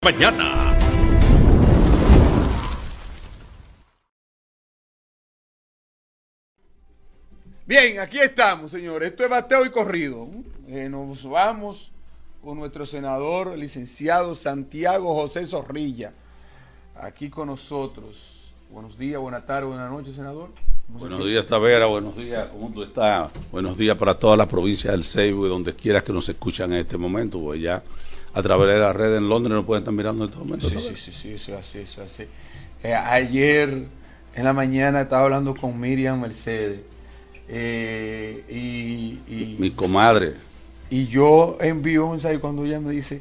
Mañana. Bien, aquí estamos, señores. Esto es bateo y corrido. Nos vamos con nuestro senador, el licenciado Santiago José Zorrilla, aquí con nosotros. Buenos días, buenas tardes, buenas noches, senador. Buenos días, Tavera, buenos días, ¿cómo tú estás? Buenos días para todas las provincias del Ceibo y donde quieras que nos escuchan en este momento, pues ya a través de la red en Londres nos pueden estar mirando en este momento. Sí, eso es así. Ayer en la mañana estaba hablando con Miriam Mercedes mi comadre. Y yo envío un mensaje cuando ella me dice,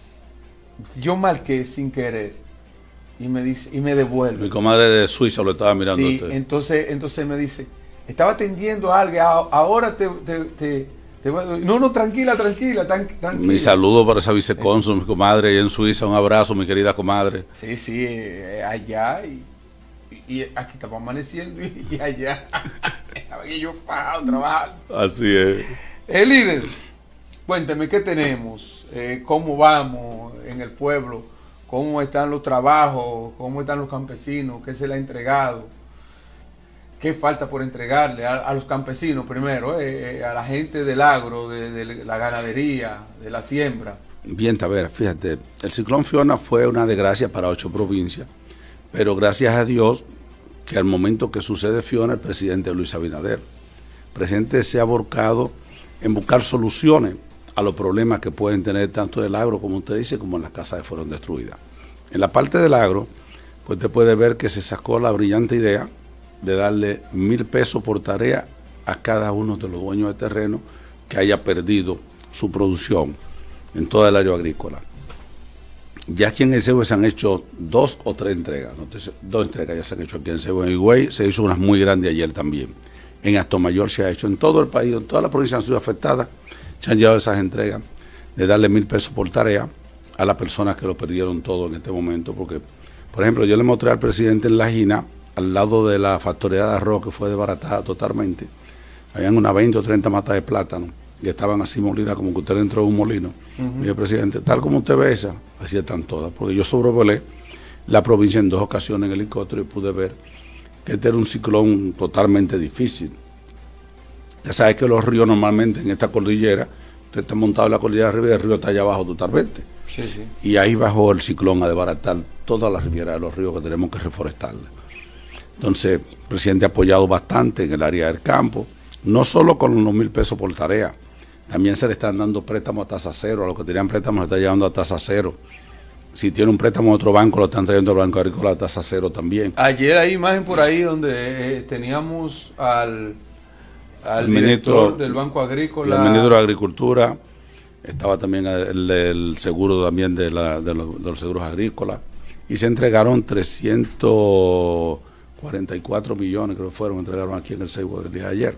yo marqué sin querer, y me dice, y me devuelve. Mi comadre de Suiza lo estaba mirando. Sí, entonces me dice, estaba atendiendo a alguien, ahora te voy a... No, tranquila. Mi saludo para esa vicecónsul, mi comadre allá en Suiza, un abrazo, mi querida comadre. Sí, allá y aquí estamos amaneciendo y allá estaba yo fajado trabajando. Así es. El líder, cuénteme qué tenemos, cómo vamos en el pueblo, cómo están los trabajos, cómo están los campesinos, qué se le ha entregado, qué falta por entregarle a los campesinos primero, a la gente del agro, de la ganadería, de la siembra. Bien, Tavera, fíjate, el ciclón Fiona fue una desgracia para 8 provincias, pero gracias a Dios que al momento que sucede Fiona, el presidente Luis Abinader, el presidente se ha volcado en buscar soluciones a los problemas que pueden tener tanto el agro, como usted dice, como en las casas que fueron destruidas. En la parte del agro, pues usted puede ver que se sacó la brillante idea de darle 1,000 pesos por tarea a cada uno de los dueños de terreno que haya perdido su producción en toda el área agrícola. Ya aquí en el Ceibo se han hecho 2 o 3 entregas, ¿no? 2 entregas ya se han hecho aquí en Ceibo. En Higüey se hizo unas muy grandes ayer también. En Atomayor se ha hecho, en todo el país, en todas las provincias han sido afectadas, se han llevado esas entregas de darle 1,000 pesos por tarea a las personas que lo perdieron todo en este momento, porque, por ejemplo, yo le mostré al presidente en La Gina, al lado de la factoría de arroz que fue desbaratada totalmente, habían unas 20 o 30 matas de plátano y estaban así molidas como que usted entró en un molino. Y el presidente, tal como usted ve esa, así están todas, porque yo sobrevolé la provincia en 2 ocasiones en helicóptero y pude ver que este era un ciclón totalmente difícil. Ya sabes que los ríos normalmente en esta cordillera, usted está montado en la cordillera de arriba y el río está allá abajo totalmente. Sí. Y ahí bajó el ciclón a desbaratar toda la riviera de los ríos que tenemos que reforestarla. Entonces, el presidente ha apoyado bastante en el área del campo, no solo con los 1,000 pesos por tarea, también se le están dando préstamos a tasa cero, a los que tenían préstamos se está llevando a tasa cero. Si tiene un préstamo en otro banco, lo están trayendo al Banco Agrícola a tasa cero también. Ayer hay imagen por ahí donde teníamos al ministro director del Banco Agrícola. El ministro de Agricultura, estaba también el seguro también de los seguros agrícolas, y se entregaron 344 millones, creo que fueron, entregaron aquí en el Ceibo el día de ayer.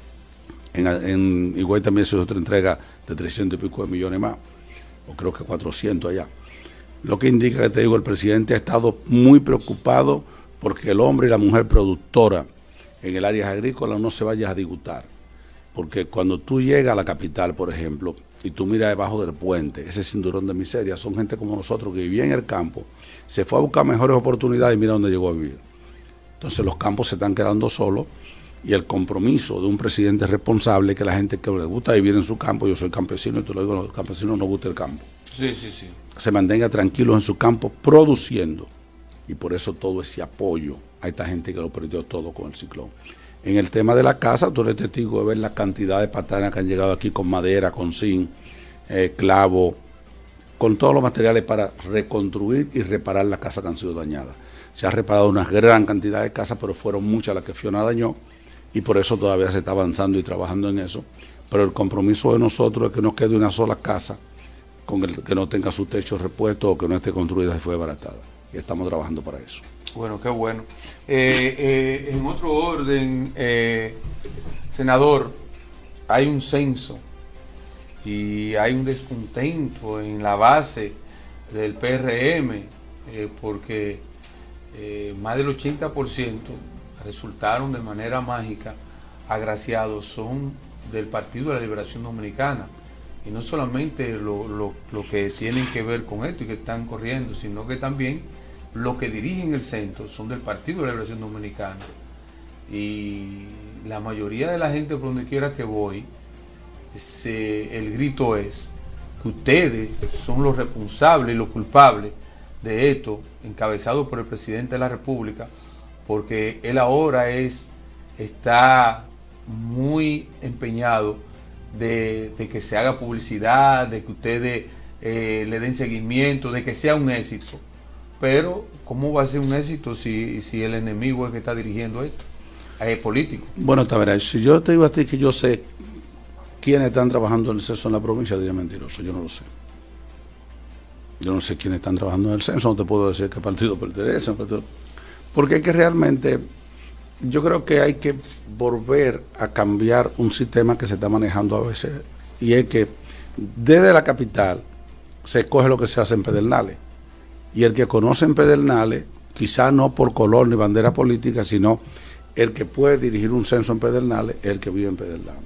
En Higüey también se hizo otra entrega de 300 y pico de millones más, o creo que 400 allá. Lo que indica que, te digo, el presidente ha estado muy preocupado porque el hombre y la mujer productora en el área agrícola no se vaya a disgustar. Porque cuando tú llegas a la capital, por ejemplo, y tú miras debajo del puente, ese cinturón de miseria, son gente como nosotros que vivía en el campo, se fue a buscar mejores oportunidades y mira dónde llegó a vivir. Entonces los campos se están quedando solos y el compromiso de un presidente responsable, que la gente que le gusta vivir en su campo, yo soy campesino y te lo digo, a los campesinos nos gusta el campo. Sí. Se mantenga tranquilos en su campo produciendo, y por eso todo ese apoyo a esta gente que lo perdió todo con el ciclón. En el tema de la casa, tú eres testigo de ver la cantidad de patanas que han llegado aquí con madera, con zinc, clavo, con todos los materiales para reconstruir y reparar las casas que han sido dañadas. Se ha reparado una gran cantidad de casas, pero fueron muchas las que Fiona dañó, y por eso todavía se está avanzando y trabajando en eso. Pero el compromiso de nosotros es que no quede una sola casa con el que no tenga su techo repuesto o que no esté construida y fue desbaratada. Y estamos trabajando para eso. Bueno, qué bueno. En otro orden, senador, hay un censo y hay un descontento en la base del PRM porque más del 80% resultaron de manera mágica agraciados, son del Partido de la Liberación Dominicana. y no solamente lo que tienen que ver con esto y que están corriendo, sino que también los que dirigen el centro son del Partido de la Liberación Dominicana. Y la mayoría de la gente por donde quiera que voy, el grito es que ustedes son los responsables y los culpables de esto, encabezado por el presidente de la República, porque él ahora está muy empeñado de que se haga publicidad, de que ustedes le den seguimiento, de que sea un éxito. Pero, ¿cómo va a ser un éxito si el enemigo es el que está dirigiendo esto? Es político. Bueno, Taveras, si yo te digo a ti que yo sé quiénes están trabajando en el censo en la provincia, diría mentiroso, yo no lo sé. Yo no sé quiénes están trabajando en el censo, no te puedo decir qué partido pertenece, porque hay que realmente, yo creo que hay que volver a cambiar un sistema que se está manejando a veces, y es que desde la capital se escoge lo que se hace en Pedernales, y el que conoce en Pedernales, quizá no por color ni bandera política, sino el que puede dirigir un censo en Pedernales es el que vive en Pedernales.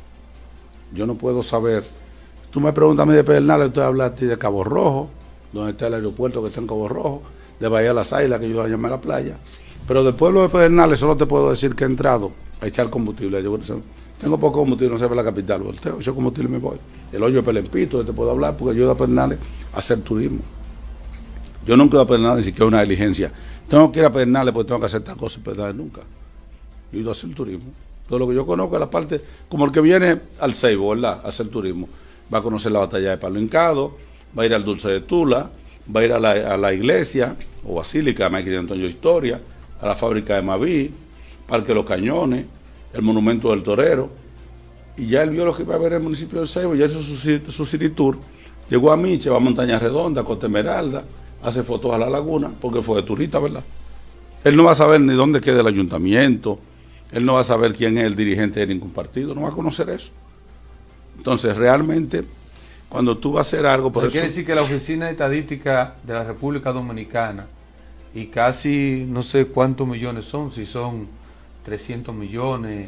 Yo no puedo saber, tú me preguntas a mí de Pedernales, usted habla a ti de Cabo Rojo, donde está el aeropuerto que está en Cabo Rojo, de Bahía de las Águilas, que yo la llamé a la playa, pero del pueblo de Pedernales solo te puedo decir que he entrado a echar combustible. Yo tengo poco combustible, no sé ver la capital, volteo, echo combustible y me voy. El hoyo de Pelempito, te puedo hablar, porque yo he ido a Pedernales a hacer turismo. Yo nunca he ido a Pedernales ni siquiera una diligencia. Tengo que ir a Pedernales porque tengo que hacer estas cosas en Pedernales nunca. Yo he ido a hacer turismo. Todo lo que yo conozco es la parte, como el que viene al Ceibo, ¿verdad?, a hacer turismo. Va a conocer la batalla de Palo Hincado, va a ir al Dulce de Tula, va a ir a la iglesia o basílica de Maquina Antonio Historia, a la fábrica de Maví, Parque de los Cañones, el monumento del Torero. Y ya él vio lo que iba a ver en el municipio de Ceibo, ya hizo su city tour. Llegó a Miche, va a Montaña Redonda, a Costa Esmeralda, hace fotos a la laguna, porque fue de turista, ¿verdad? Él no va a saber ni dónde queda el ayuntamiento, él no va a saber quién es el dirigente de ningún partido, no va a conocer eso. Entonces, realmente, cuando tú vas a hacer algo... Por eso quiere decir que la Oficina de Estadística de la República Dominicana, y casi no sé cuántos millones son, si son 300 millones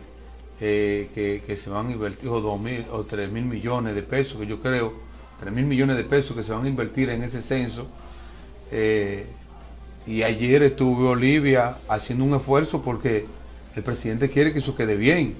que se van a invertir, o 2.000 o 3.000 millones de pesos, que yo creo, 3.000 millones de pesos que se van a invertir en ese censo. Y ayer estuvo Olivia haciendo un esfuerzo porque el presidente quiere que eso quede bien.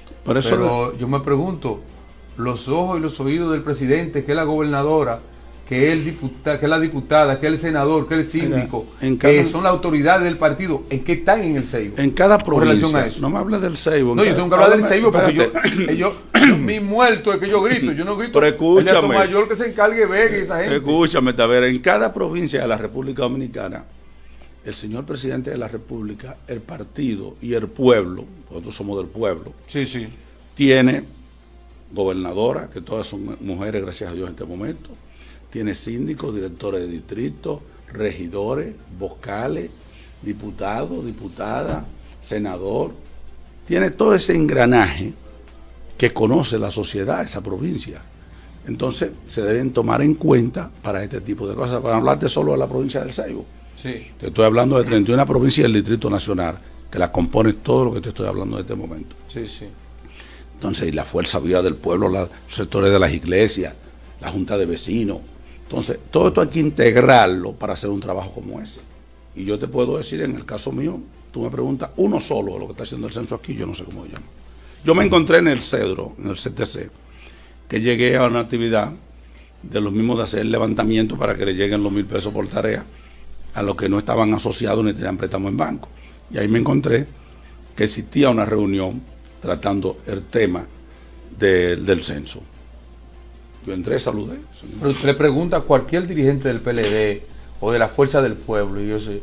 Pero yo me pregunto, los ojos y los oídos del presidente, que es la gobernadora, que es la diputada, que es el senador, que es el síndico, que son las autoridades del partido, ¿en qué están en el Ceibo? En cada provincia. Con relación a eso. No me hables del Ceibo. No, yo tengo que hablar del Ceibo porque yo mi muerto es que yo grito, yo no grito. Pero escúchame, el mayor que se encargue Vega y esa gente. Escúchame, Taveras, en cada provincia de la República Dominicana, el señor presidente de la República, el partido y el pueblo, nosotros somos del pueblo, sí, tiene gobernadora, que todas son mujeres, gracias a Dios, en este momento, tiene síndicos, directores de distrito, regidores, vocales, diputados, diputadas, senador, tiene todo ese engranaje que conoce la sociedad, esa provincia. Entonces, se deben tomar en cuenta para este tipo de cosas, para hablarte solo de la provincia del Ceibo. Sí. Te estoy hablando de 31 provincias del Distrito Nacional, que la compone todo lo que te estoy hablando en este momento. Sí, sí. Entonces, y la fuerza viva del pueblo, los sectores de las iglesias, la junta de vecinos. Entonces, todo esto hay que integrarlo para hacer un trabajo como ese. Y yo te puedo decir, en el caso mío, tú me preguntas uno solo de lo que está haciendo el censo aquí, yo no sé cómo se llama. Yo me encontré en el Cedro, en el CTC, que llegué a una actividad de los mismos de hacer el levantamiento para que le lleguen los 1.000 pesos por tarea a los que no estaban asociados ni tenían préstamo en banco. Y ahí me encontré que existía una reunión tratando el tema del censo. Yo entré, saludé. Pero usted le pregunta a cualquier dirigente del PLD o de la Fuerza del Pueblo,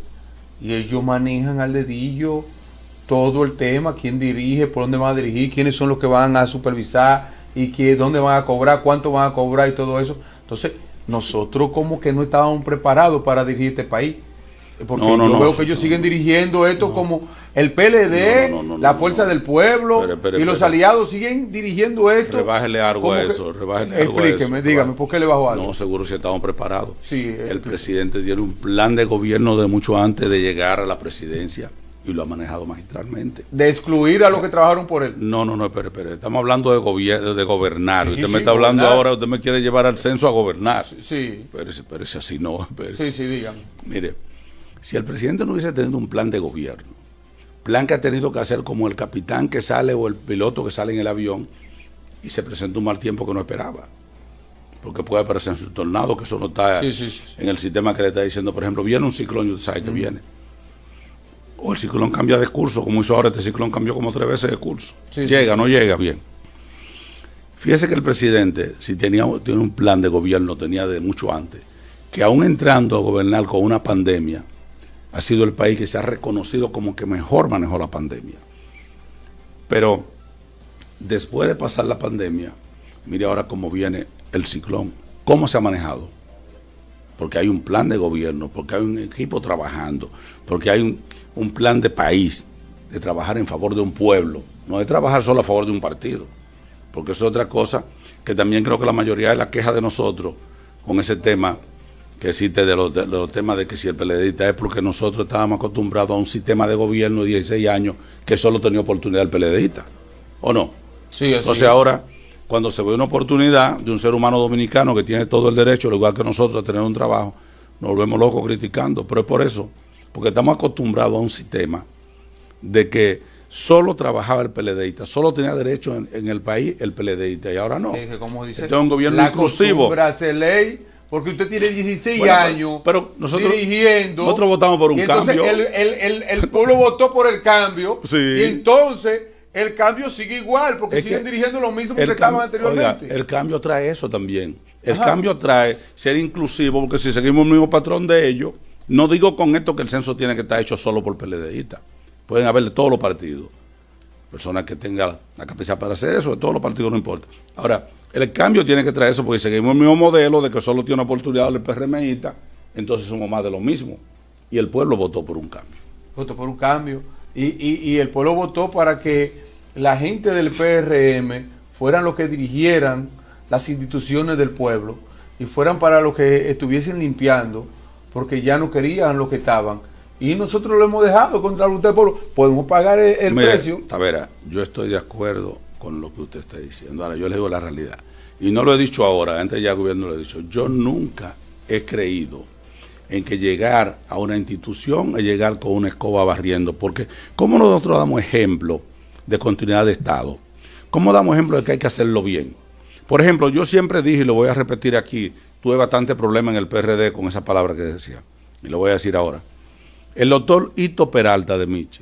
y ellos manejan al dedillo todo el tema, quién dirige, por dónde van a dirigir, quiénes son los que van a supervisar, y dónde van a cobrar, cuánto van a cobrar y todo eso. Entonces, nosotros como que no estábamos preparados para dirigir este país. Porque yo veo que ellos siguen dirigiendo esto como el PLD, la Fuerza del Pueblo, y los aliados siguen dirigiendo esto. Rebájele algo a eso, explíqueme, dígame, ¿por qué le bajó algo? No, seguro si estamos preparados. Sí, el presidente tiene un plan de gobierno de mucho antes de llegar a la presidencia. y lo ha manejado magistralmente. De excluir a los que trabajaron por él. No, espere. Estamos hablando de gobernar. Sí, Usted sí, me está hablando gobernar. ahora, usted me quiere llevar al censo a gobernar. Sí. Pero ese así no. Espérese. Sí, dígame. Mire, si el presidente no hubiese tenido un plan de gobierno, plan que ha tenido que hacer como el capitán que sale o el piloto que sale en el avión y se presenta un mal tiempo que no esperaba. Porque puede aparecer un tornado, que eso no está en el sistema que le está diciendo. Por ejemplo, viene un ciclón y usted sabe que viene. O el ciclón cambia de curso, como hizo ahora este ciclón, cambió como 3 veces de curso. Llega, no llega, bien. Fíjese que el presidente, si tiene un plan de gobierno, tenía de mucho antes, que aún entrando a gobernar con una pandemia, ha sido el país que se ha reconocido como que mejor manejó la pandemia. Pero después de pasar la pandemia, mire ahora cómo viene el ciclón, cómo se ha manejado. Porque hay un plan de gobierno, porque hay un equipo trabajando, porque hay un plan de país, de trabajar en favor de un pueblo, no de trabajar solo a favor de un partido. Porque eso es otra cosa que también creo que la mayoría de la queja de nosotros con ese tema que existe de los temas de que si el PLDista es porque nosotros estábamos acostumbrados a un sistema de gobierno de 16 años que solo tenía oportunidad el PLDista, ¿o no? Sí, así. Entonces ahora, cuando se ve una oportunidad de un ser humano dominicano que tiene todo el derecho, al igual que nosotros, a tener un trabajo, nos volvemos locos criticando, pero es por eso, porque estamos acostumbrados a un sistema de que solo trabajaba el PLDista, solo tenía derecho en el país el PLDista, y ahora no. Que como dice, este es un gobierno inclusivo. Ley, porque usted tiene 16 bueno, años pero nosotros, dirigiendo. Nosotros votamos por un entonces cambio. El pueblo votó por el cambio. Sí. Y entonces el cambio sigue igual, porque siguen dirigiendo lo mismo que estaban anteriormente. Oiga, el cambio trae eso también. El cambio trae ser inclusivo, porque si seguimos el mismo patrón de ellos, no digo con esto que el censo tiene que estar hecho solo por PLDistas. Pueden haber de todos los partidos. Personas que tengan la capacidad para hacer eso, de todos los partidos no importa. Ahora, el cambio tiene que traer eso, porque seguimos el mismo modelo de que solo tiene una oportunidad el PRMista, entonces somos más de lo mismo. Y el pueblo votó por un cambio. Votó por un cambio. Y el pueblo votó para que la gente del PRM fueran los que dirigieran las instituciones del pueblo y fueran para los que estuviesen limpiando, porque ya no querían lo que estaban. Y nosotros lo hemos dejado contra la voluntad del pueblo. Podemos pagar el precio. Tavera, yo estoy de acuerdo con lo que usted está diciendo. Ahora, yo le digo la realidad. Y no lo he dicho ahora, antes ya el gobierno lo he dicho. Yo nunca he creído en que llegar a una institución es llegar con una escoba barriendo. Porque, ¿cómo nosotros damos ejemplo de continuidad de Estado? ¿Cómo damos ejemplo de que hay que hacerlo bien? Por ejemplo, yo siempre dije, y lo voy a repetir aquí, tuve bastante problema en el PRD con esa palabra que decía. Y lo voy a decir ahora. El doctor Hito Peralta de Miche,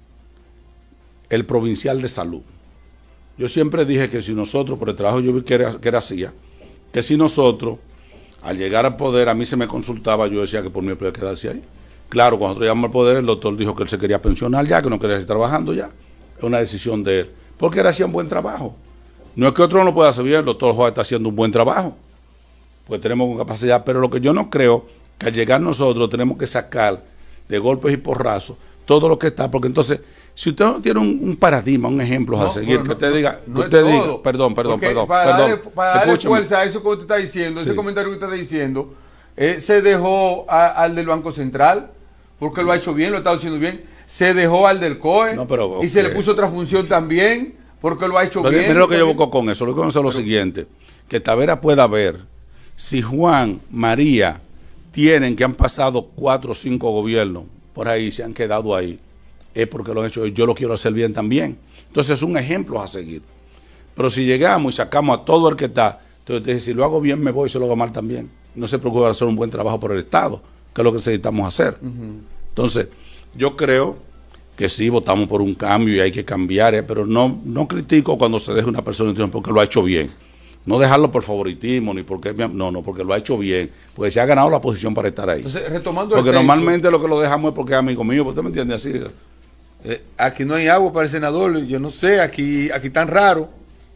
el provincial de salud. Yo siempre dije que si nosotros, por el trabajo yo vi que era hacía, que si nosotros, al llegar al poder, a mí se me consultaba, yo decía que por mí podía quedarse ahí. Claro, cuando nosotros llegamos al poder, el doctor dijo que él se quería pensionar ya, que no quería seguir trabajando ya. Es una decisión de él, porque él hacía un buen trabajo. No es que otro no lo pueda hacer bien, el doctor Juan está haciendo un buen trabajo, pues tenemos capacidad, pero lo que yo no creo, que al llegar nosotros tenemos que sacar de golpes y porrazos todo lo que está, porque entonces, si usted no tiene un paradigma, un ejemplo a seguir, que usted diga, perdón, para darle fuerza a eso que usted está diciendo, ese comentario que usted está diciendo, se dejó al del Banco Central, porque lo ha hecho bien, lo está haciendo bien, se dejó al del COE, y se le puso otra función también, porque lo ha hecho bien. Mira lo que yo busco con eso, lo que es lo siguiente, que Tavera pueda ver si Juan, María, tienen que han pasado 4 o 5 gobiernos por ahí, se han quedado ahí, es porque lo han hecho, yo lo quiero hacer bien también. Entonces es un ejemplo a seguir. Pero si llegamos y sacamos a todo el que está, entonces si lo hago bien me voy y se lo hago mal también. No se preocupe de hacer un buen trabajo por el Estado, que es lo que necesitamos hacer. Entonces, yo creo que sí votamos por un cambio y hay que cambiar, pero no critico cuando se deja una persona porque lo ha hecho bien. No dejarlo por favoritismo, ni porque porque lo ha hecho bien, porque se ha ganado la posición para estar ahí. Entonces, retomando porque normalmente lo que lo dejamos es porque es amigo mío, ¿usted me entiende así? Aquí no hay agua para el senador, yo no sé, aquí tan raro.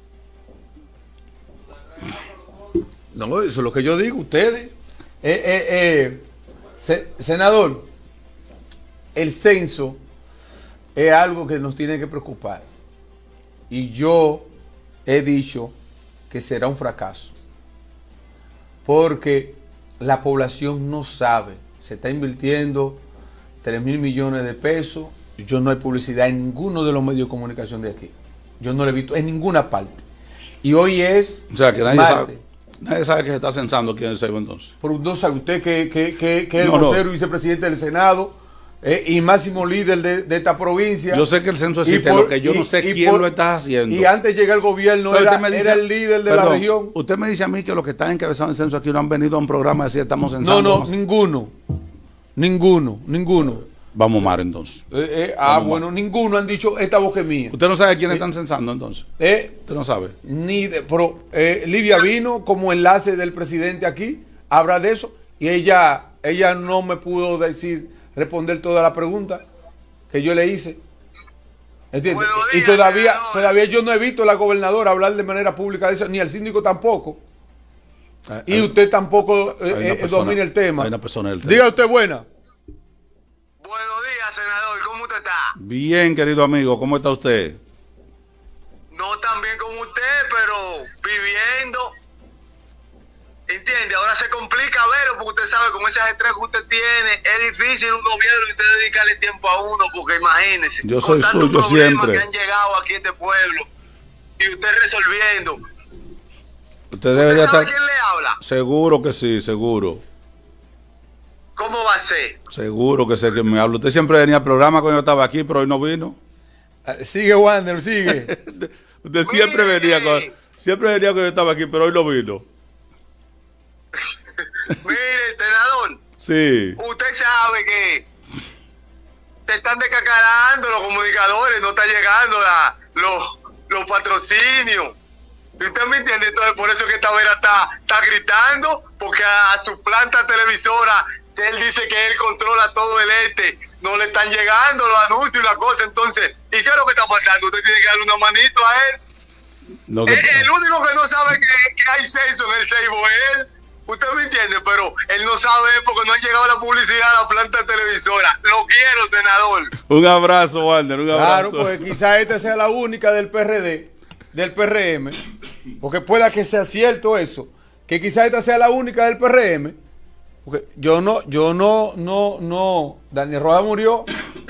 No, eso es lo que yo digo, ustedes. Senador, el censo es algo que nos tiene que preocupar. Y yo he dicho que será un fracaso, porque la población no sabe. Se está invirtiendo 3.000 millones de pesos yo no hay publicidad en ninguno de los medios de comunicación de aquí. Yo no lo he visto en ninguna parte. Y hoy es O sea, que martes. nadie sabe que se está censando aquí en el Ceibo entonces. Pero no sabe usted que es el No, no. vocero y vicepresidente del Senado y máximo líder de esta provincia. Yo sé que el censo existe, por- lo que yo no sé y quién por- lo está haciendo. Y antes llega el gobierno, Pero era, usted me dice- era el líder de la perdón, región. Usted me dice a mí que los que están encabezados en el censo aquí no han venido a un programa a decir estamos No, censando. no, ninguno. Vamos mal entonces. Bueno, ninguno han dicho esta voz que es mía. ¿Usted no sabe quiénes están censando entonces? Usted no sabe. Pero Livia vino como enlace del presidente aquí, habla de eso, y ella no me pudo responder toda la pregunta que yo le hice. ¿Entiendes? Buenos Y días, todavía yo no he visto a la gobernadora hablar de manera pública de eso, ni al síndico tampoco. Y usted tampoco domina el tema. Hay una persona del tema. Diga usted buena. Buenos días, senador. ¿Cómo usted está? Bien, querido amigo, ¿cómo está usted? No tan bien como usted, pero viviendo. ¿Entiende? Ahora se complica verlo porque usted sabe, con esas estrés que usted tiene, es difícil un gobierno y usted dedicarle tiempo a uno, porque imagínese. Yo soy con tantos suyo problemas siempre. que han llegado aquí a este pueblo y usted resolviendo. Usted debería ¿Sabe estar... quién le habla? Seguro que sí, seguro. ¿Cómo va a ser? Seguro que sé que me habla. Usted siempre venía al programa cuando yo estaba aquí, pero hoy no vino. Sigue, Wander, sigue. Usted siempre venía cuando yo estaba aquí, pero hoy no vino. Mire, senador, Sí. usted sabe que te están descacarando los comunicadores, no está llegando los patrocinios. ¿Usted me entiende? Entonces, por eso que esta vera está gritando, porque a su planta televisora, que él dice que él controla todo el no le están llegando los anuncios y las cosas. Entonces, ¿y qué es lo que está pasando? Usted tiene que darle una manito a él. No, que- El único que no sabe que hay censo en el Ceibo es él. Usted me entiende, pero él no sabe porque no ha llegado la publicidad a la planta televisora. Lo quiero, senador. Un abrazo, Wander, un abrazo. Claro, pues quizás esta sea la única del PRD, del PRM, porque pueda que sea cierto eso, que quizás esta sea la única del PRM, porque Daniel Rojas murió.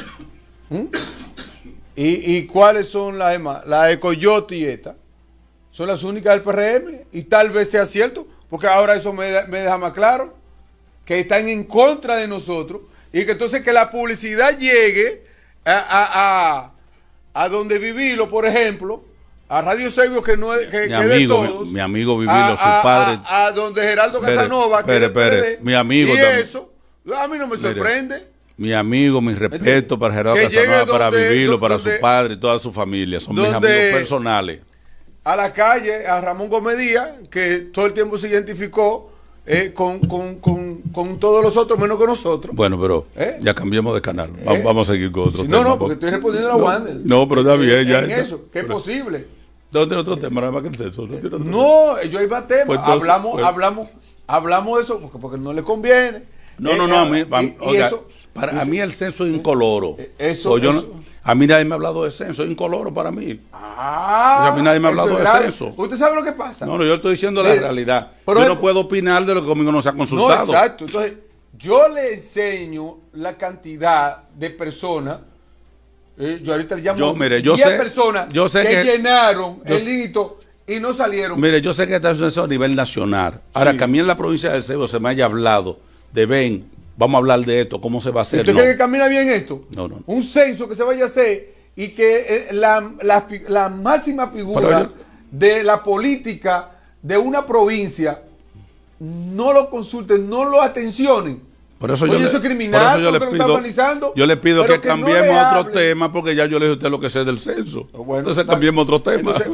¿Y cuáles son las demás? La de Coyote y esta, son las únicas del PRM, y tal vez sea cierto, porque ahora eso me deja más claro, que están en contra de nosotros, y que entonces que la publicidad llegue a donde Vivilo, por ejemplo, a Radio Ceibo, que no es que Mi es de amigo, todos, mi amigo Vivilo, su padre. a donde Geraldo Espere, Casanova, que es del espere, PRD, mi amigo y también. eso a mí no me Mire, sorprende. Mi amigo, mi respeto para Gerardo Que llegue Casanova, para donde- Vivilo, para donde- su padre y toda su familia. Son mis donde- amigos personales. A la calle, a Ramón Gómez Díaz, que todo el tiempo se identificó con todos los otros menos con nosotros. Bueno, pero ¿Eh? ya cambiemos de canal. Vamos a seguir con otro Sí, tema. no, porque estoy respondiendo a la Wander. No, pero está bien, ya. En eso, que es posible. No tiene otro tema, nada más que el censo. No, tiene otro tema. No, yo iba a tema. Pues entonces, hablamos de eso porque no le conviene. No, a mí, oiga, eso, a mí el censo es incoloro. Eso- A mí nadie me ha hablado de censo, es incoloro para mí. Ah, A mí nadie me ha hablado eso es de grave. censo. ¿Usted sabe lo que pasa? No, yo estoy diciendo la Mire, realidad. pero Yo él- no puedo opinar de lo que conmigo no se ha No, consultado. exacto. Entonces, yo le enseño la cantidad de personas. Yo ahorita le llamo Mire, yo 10 sé- personas yo sé que que- llenaron yo- el hito y no salieron. Mire, yo sé que está un censo a nivel nacional. Ahora, Sí. que a mí en la provincia de Ceibo se me haya hablado de ven, vamos a hablar de esto, cómo se va a hacer. ¿Usted No. cree que camina bien esto? No. Un censo que se vaya a hacer y que la máxima figura Pero yo- de la política de una provincia no lo consulten, no lo atencionen. Por eso Oye, yo eso le, es criminal, por eso yo porque le lo está pido, organizando, yo le pido pero que que no cambiemos le otro hable. tema, porque ya yo le dije a usted lo que sé del censo. Bueno, Entonces cambiemos otro tema. Entonces,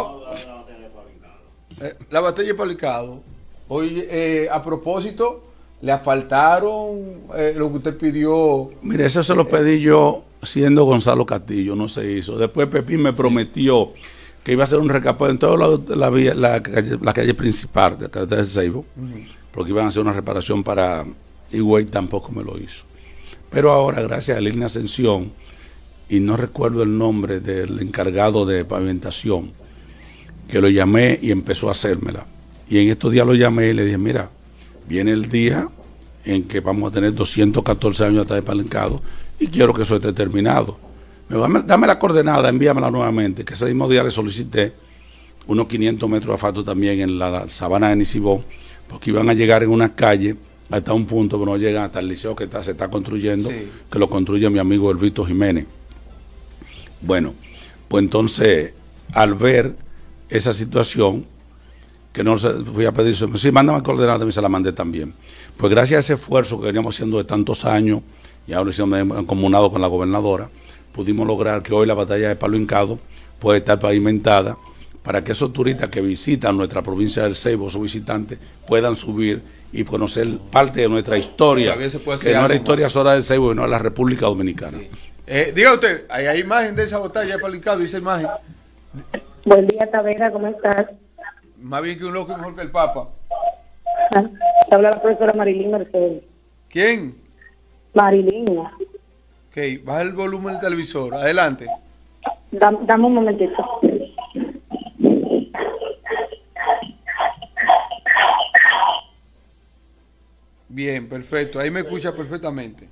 la batalla de Palicado. Hoy, a propósito, le asfaltaron lo que usted pidió. Mire, eso se lo pedí yo siendo Gonzalo Castillo, no se hizo. Después Pepín me prometió que iba a hacer un recapado en toda la calle principal de Ceibo, porque iban a hacer una reparación para Higüey, tampoco me lo hizo. Pero ahora, gracias a Línea Ascensión, y no recuerdo el nombre del encargado de pavimentación, que lo llamé y empezó a hacérmela. Y en estos días lo llamé y le dije, mira, viene el día en que vamos a tener 214 años hasta de Palincado y quiero que eso esté terminado. Dame la coordenada, envíamela nuevamente, que ese mismo día le solicité unos 500 metros de asfalto también en la sabana de Nisibón, porque iban a llegar en una calle hasta un punto, pero no llegan hasta el liceo que se está construyendo, sí, que lo construye mi amigo Elvito Jiménez. Bueno, pues entonces, al ver esa situación, que no fui a pedir, sí, mándame coordenada, y se la mandé también. Pues gracias a ese esfuerzo que veníamos haciendo de tantos años, y ahora hicimos comunado con la gobernadora, pudimos lograr que hoy la batalla de Palo Hincado puede estar pavimentada para que esos turistas que visitan nuestra provincia del Ceibo, sus visitantes, puedan subir y conocer parte de nuestra historia, que no es la historia sola del Ceibo, sino de la República Dominicana. Sí. Diga usted, hay imagen de esa batalla de Palo Hincado, dice imagen. Buen día, Tavera, ¿cómo estás? Más bien que un loco y mejor que el Papa. Te habla la profesora Marilyn Mercedes. ¿Quién? Marilyn. Ok, baja el volumen del televisor, adelante. Dame un momentito. Bien, perfecto, ahí me escucha perfectamente.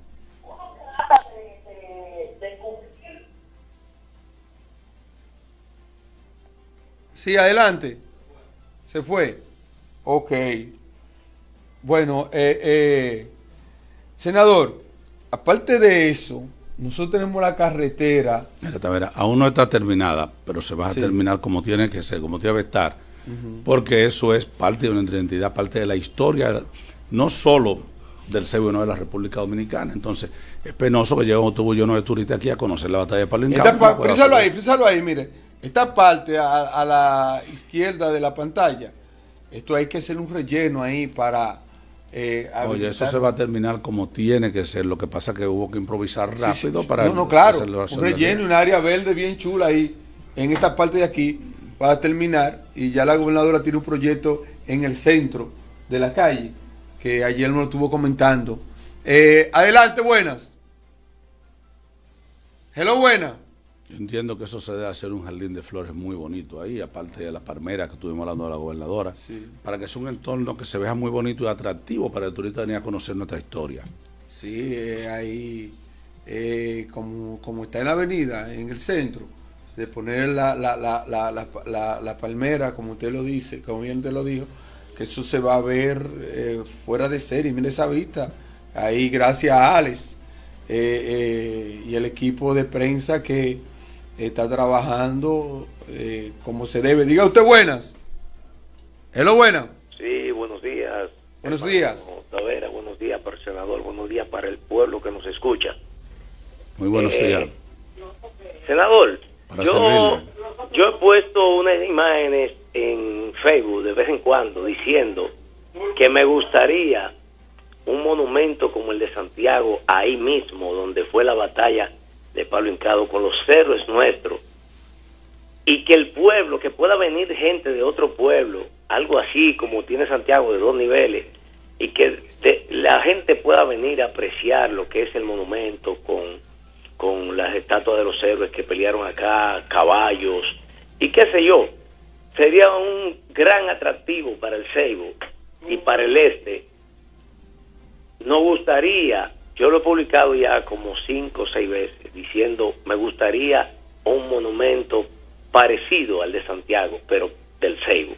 Sí, adelante. Se fue. Ok. Bueno, senador, aparte de eso, nosotros tenemos la carretera. Mira, aún no está terminada, pero se va a terminar como tiene que ser, como debe estar, porque eso es parte de una identidad, parte de la historia, no solo del Ceibo, sino de la República Dominicana. Entonces, es penoso que llegue un autobús lleno de turistas aquí a conocer la batalla de Palo Hincado. Frízalo ahí, mire. Esta parte a la izquierda de la pantalla, esto hay que hacer un relleno ahí para... Oye, eso se va a terminar como tiene que ser. Lo que pasa es que hubo que improvisar rápido para... claro, un relleno y un área verde bien chula ahí, en esta parte de aquí, para terminar. Y ya la gobernadora tiene un proyecto en el centro de la calle, que ayer nos lo estuvo comentando. Adelante, buenas. Hello, buenas. Yo entiendo que eso se debe hacer un jardín de flores muy bonito ahí, aparte de las palmeras que estuvimos hablando de la gobernadora, para que sea un entorno que se vea muy bonito y atractivo para el turista venir a conocer nuestra historia. Sí, ahí, como está en la avenida, en el centro, de poner la palmera, como usted lo dice, como bien te lo dijo, que eso se va a ver fuera de serie. Mire esa vista, ahí gracias a Alex y el equipo de prensa que está trabajando como se debe. Diga usted buenas. Hello, buenas. Sí, buenos días. Buenos días. Tavera, buenos días para el senador, buenos días para el pueblo que nos escucha. Muy buenos días. Senador, yo he puesto unas imágenes en Facebook de vez en cuando diciendo que me gustaría un monumento como el de Santiago, ahí mismo donde fue la batalla de Palo Hincado, con los héroes nuestros, y que el pueblo, que pueda venir gente de otro pueblo, algo así como tiene Santiago, de 2 niveles, y que la gente pueda venir a apreciar lo que es el monumento con las estatuas de los héroes que pelearon acá, caballos, y qué sé yo. Sería un gran atractivo para el Ceibo y para el este. Nos gustaría, yo lo he publicado ya como 5 o 6 veces, diciendo, me gustaría un monumento parecido al de Santiago, pero del Ceibo,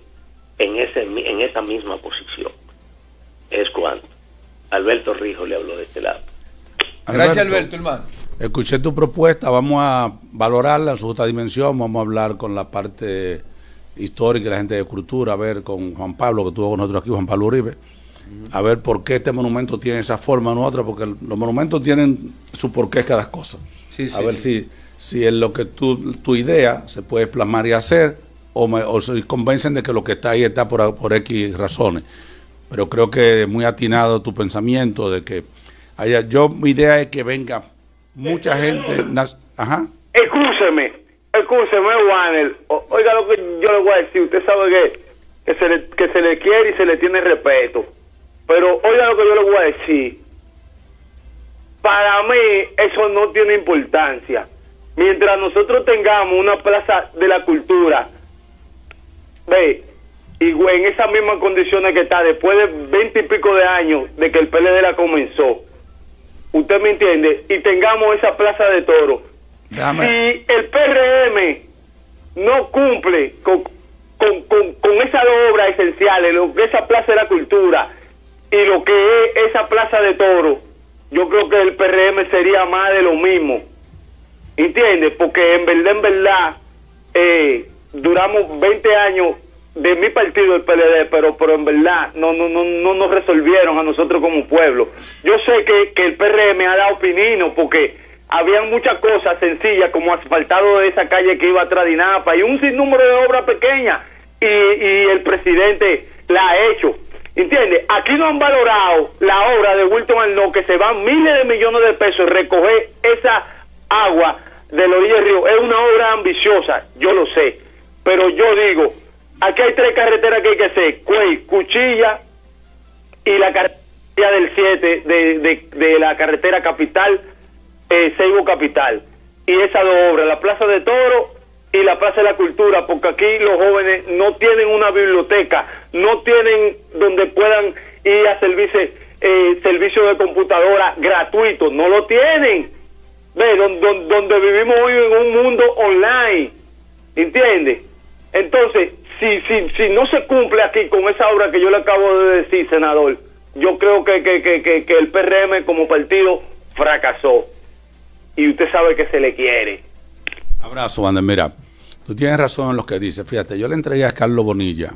en esa misma posición. Es cuanto. Alberto Rijo le habló de este lado. Gracias, Alberto, hermano. Escuché tu propuesta, vamos a valorarla en su justa dimensión, vamos a hablar con la parte histórica y la gente de cultura, a ver con Juan Pablo, que estuvo con nosotros aquí, Juan Pablo Uribe, a ver por qué este monumento tiene esa forma o no otra, porque los monumentos tienen su porqué cada cosa. A ver si en lo que tu idea se puede plasmar y hacer, o se convencen de que lo que está ahí está por X razones. Pero creo que es muy atinado tu pensamiento de que mi idea es que venga mucha gente. Ajá. Escúcheme, Warner. Oiga lo que yo le voy a decir. Usted sabe que se le quiere y se le tiene respeto. Pero oiga lo que yo le voy a decir. Para mí eso no tiene importancia. Mientras nosotros tengamos una plaza de la cultura, y güey, en esas mismas condiciones que está después de 20 y pico de años de que el PLD la comenzó. ¿Usted me entiende? Y tengamos esa plaza de toros. Si el PRM no cumple con esas obras esenciales, lo que es esa plaza de la cultura y lo que es esa plaza de toros, yo creo que el PRM sería más de lo mismo. ¿Entiendes? Porque en verdad, duramos 20 años de mi partido, el PLD, pero en verdad no nos resolvieron a nosotros como pueblo. Yo sé que el PRM ha dado pinino porque habían muchas cosas sencillas como asfaltado de esa calle que iba atrás de Inapa y un sinnúmero de obras pequeñas y el presidente la ha hecho. ¿Entiendes? Aquí no han valorado la obra de Wilton Arnaud, que se van miles de millones de pesos en recoger esa agua de la orilla del río. Es una obra ambiciosa, yo lo sé, pero yo digo, aquí hay 3 carreteras que hay que hacer: Cuey, Cuchilla y la carretera del 7 de la carretera capital, Seibo Capital. Y esas 2 obras, la Plaza de Toro y la Plaza de la Cultura, porque aquí los jóvenes no tienen una biblioteca, no tienen donde puedan ir a servicio de computadora gratuito, no lo tienen. Ve, donde vivimos hoy en un mundo online, ¿entiendes? Entonces, si no se cumple aquí con esa obra que yo le acabo de decir, senador, yo creo que el PRM como partido fracasó. Y usted sabe que se le quiere. Abrazo, Wander. Mira, tú tienes razón en lo que dices. Fíjate, yo le entregué a Carlos Bonilla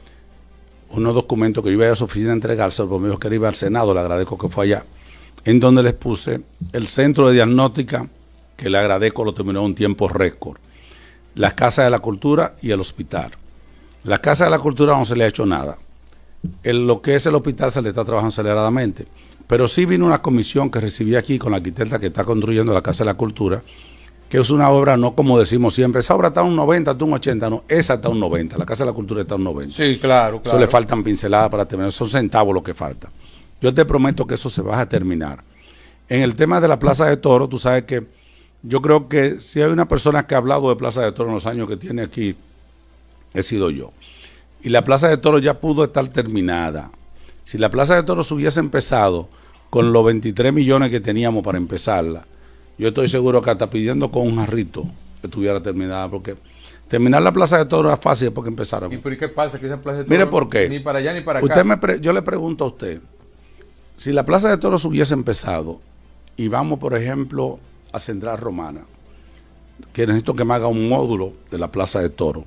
unos documentos que yo iba a su oficina a entregarse, por medio que iba al Senado, le agradezco que fue allá, en donde les puse el centro de diagnóstica, que le agradezco, lo terminó en un tiempo récord, las casas de la cultura y el hospital. La casa de la cultura no se le ha hecho nada. Lo que es el hospital se le está trabajando aceleradamente. Pero sí vino una comisión que recibí aquí con la arquitecta que está construyendo la Casa de la Cultura, que es una obra, no como decimos siempre, esa obra está a un 90, está a un 80, no, esa está a un 90, la Casa de la Cultura está a un 90. Sí, claro. Eso le faltan pinceladas para terminar, son centavos lo que falta. Yo te prometo que eso se va a terminar. En el tema de la Plaza de Toro, tú sabes que yo creo que si hay una persona que ha hablado de Plaza de Toro en los años que tiene aquí, he sido yo. Y la Plaza de Toro ya pudo estar terminada. Si la Plaza de Toros hubiese empezado con los 23 millones que teníamos para empezarla, yo estoy seguro que hasta pidiendo con un jarrito estuviera terminada, porque terminar la Plaza de Toros es fácil porque empezaron. ¿Y por qué pasa que esa Plaza de Toros? Mire por qué. Ni para allá ni para acá. Yo le pregunto a usted, si la Plaza de Toros hubiese empezado y vamos, por ejemplo, a Central Romana, que necesito que me haga un módulo de la Plaza de Toros,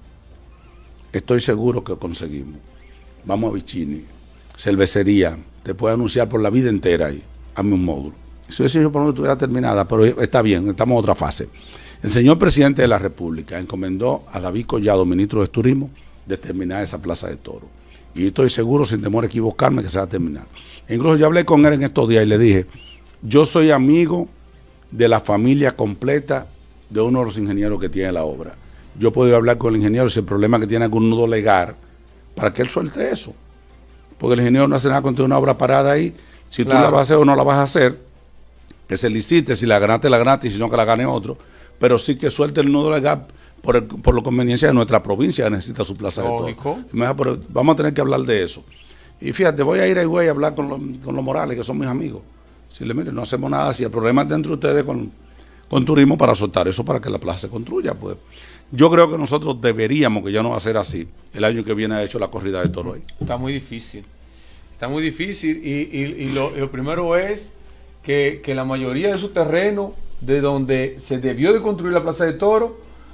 estoy seguro que lo conseguimos. Vamos a Vicini, cervecería, te puede anunciar por la vida entera ahí, hazme un módulo. Eso yo por lo menos estuviera terminada, pero está bien, estamos en otra fase. El señor presidente de la República encomendó a David Collado, ministro de Turismo, de terminar esa Plaza de Toros. Y estoy seguro, sin temor a equivocarme, que se va a terminar. E incluso yo hablé con él en estos días y le dije, yo soy amigo de la familia completa de uno de los ingenieros que tiene la obra. Yo puedo hablar con el ingeniero si el problema que tiene algún nudo legal, para que él suelte eso. Porque el ingeniero no hace nada con una obra parada ahí. Si claro, tú la vas a hacer o no la vas a hacer, que se licite, si la ganaste, y si no, que la gane otro. Pero sí que suelte el nudo legal por la conveniencia de nuestra provincia, que necesita su plaza de todo. Vamos a tener que hablar de eso. Y fíjate, voy a ir a Higüey a hablar con los Morales, que son mis amigos. Si le miren, no hacemos nada, si el problema es dentro de ustedes con turismo, para soltar eso, para que la plaza se construya, pues. Yo creo que nosotros deberíamos, que ya no va a ser así, el año que viene ha hecho la corrida de toros ahí. Está muy difícil. Está muy difícil y lo primero es que la mayoría de esos terrenos de donde se debió de construir la Plaza de Toros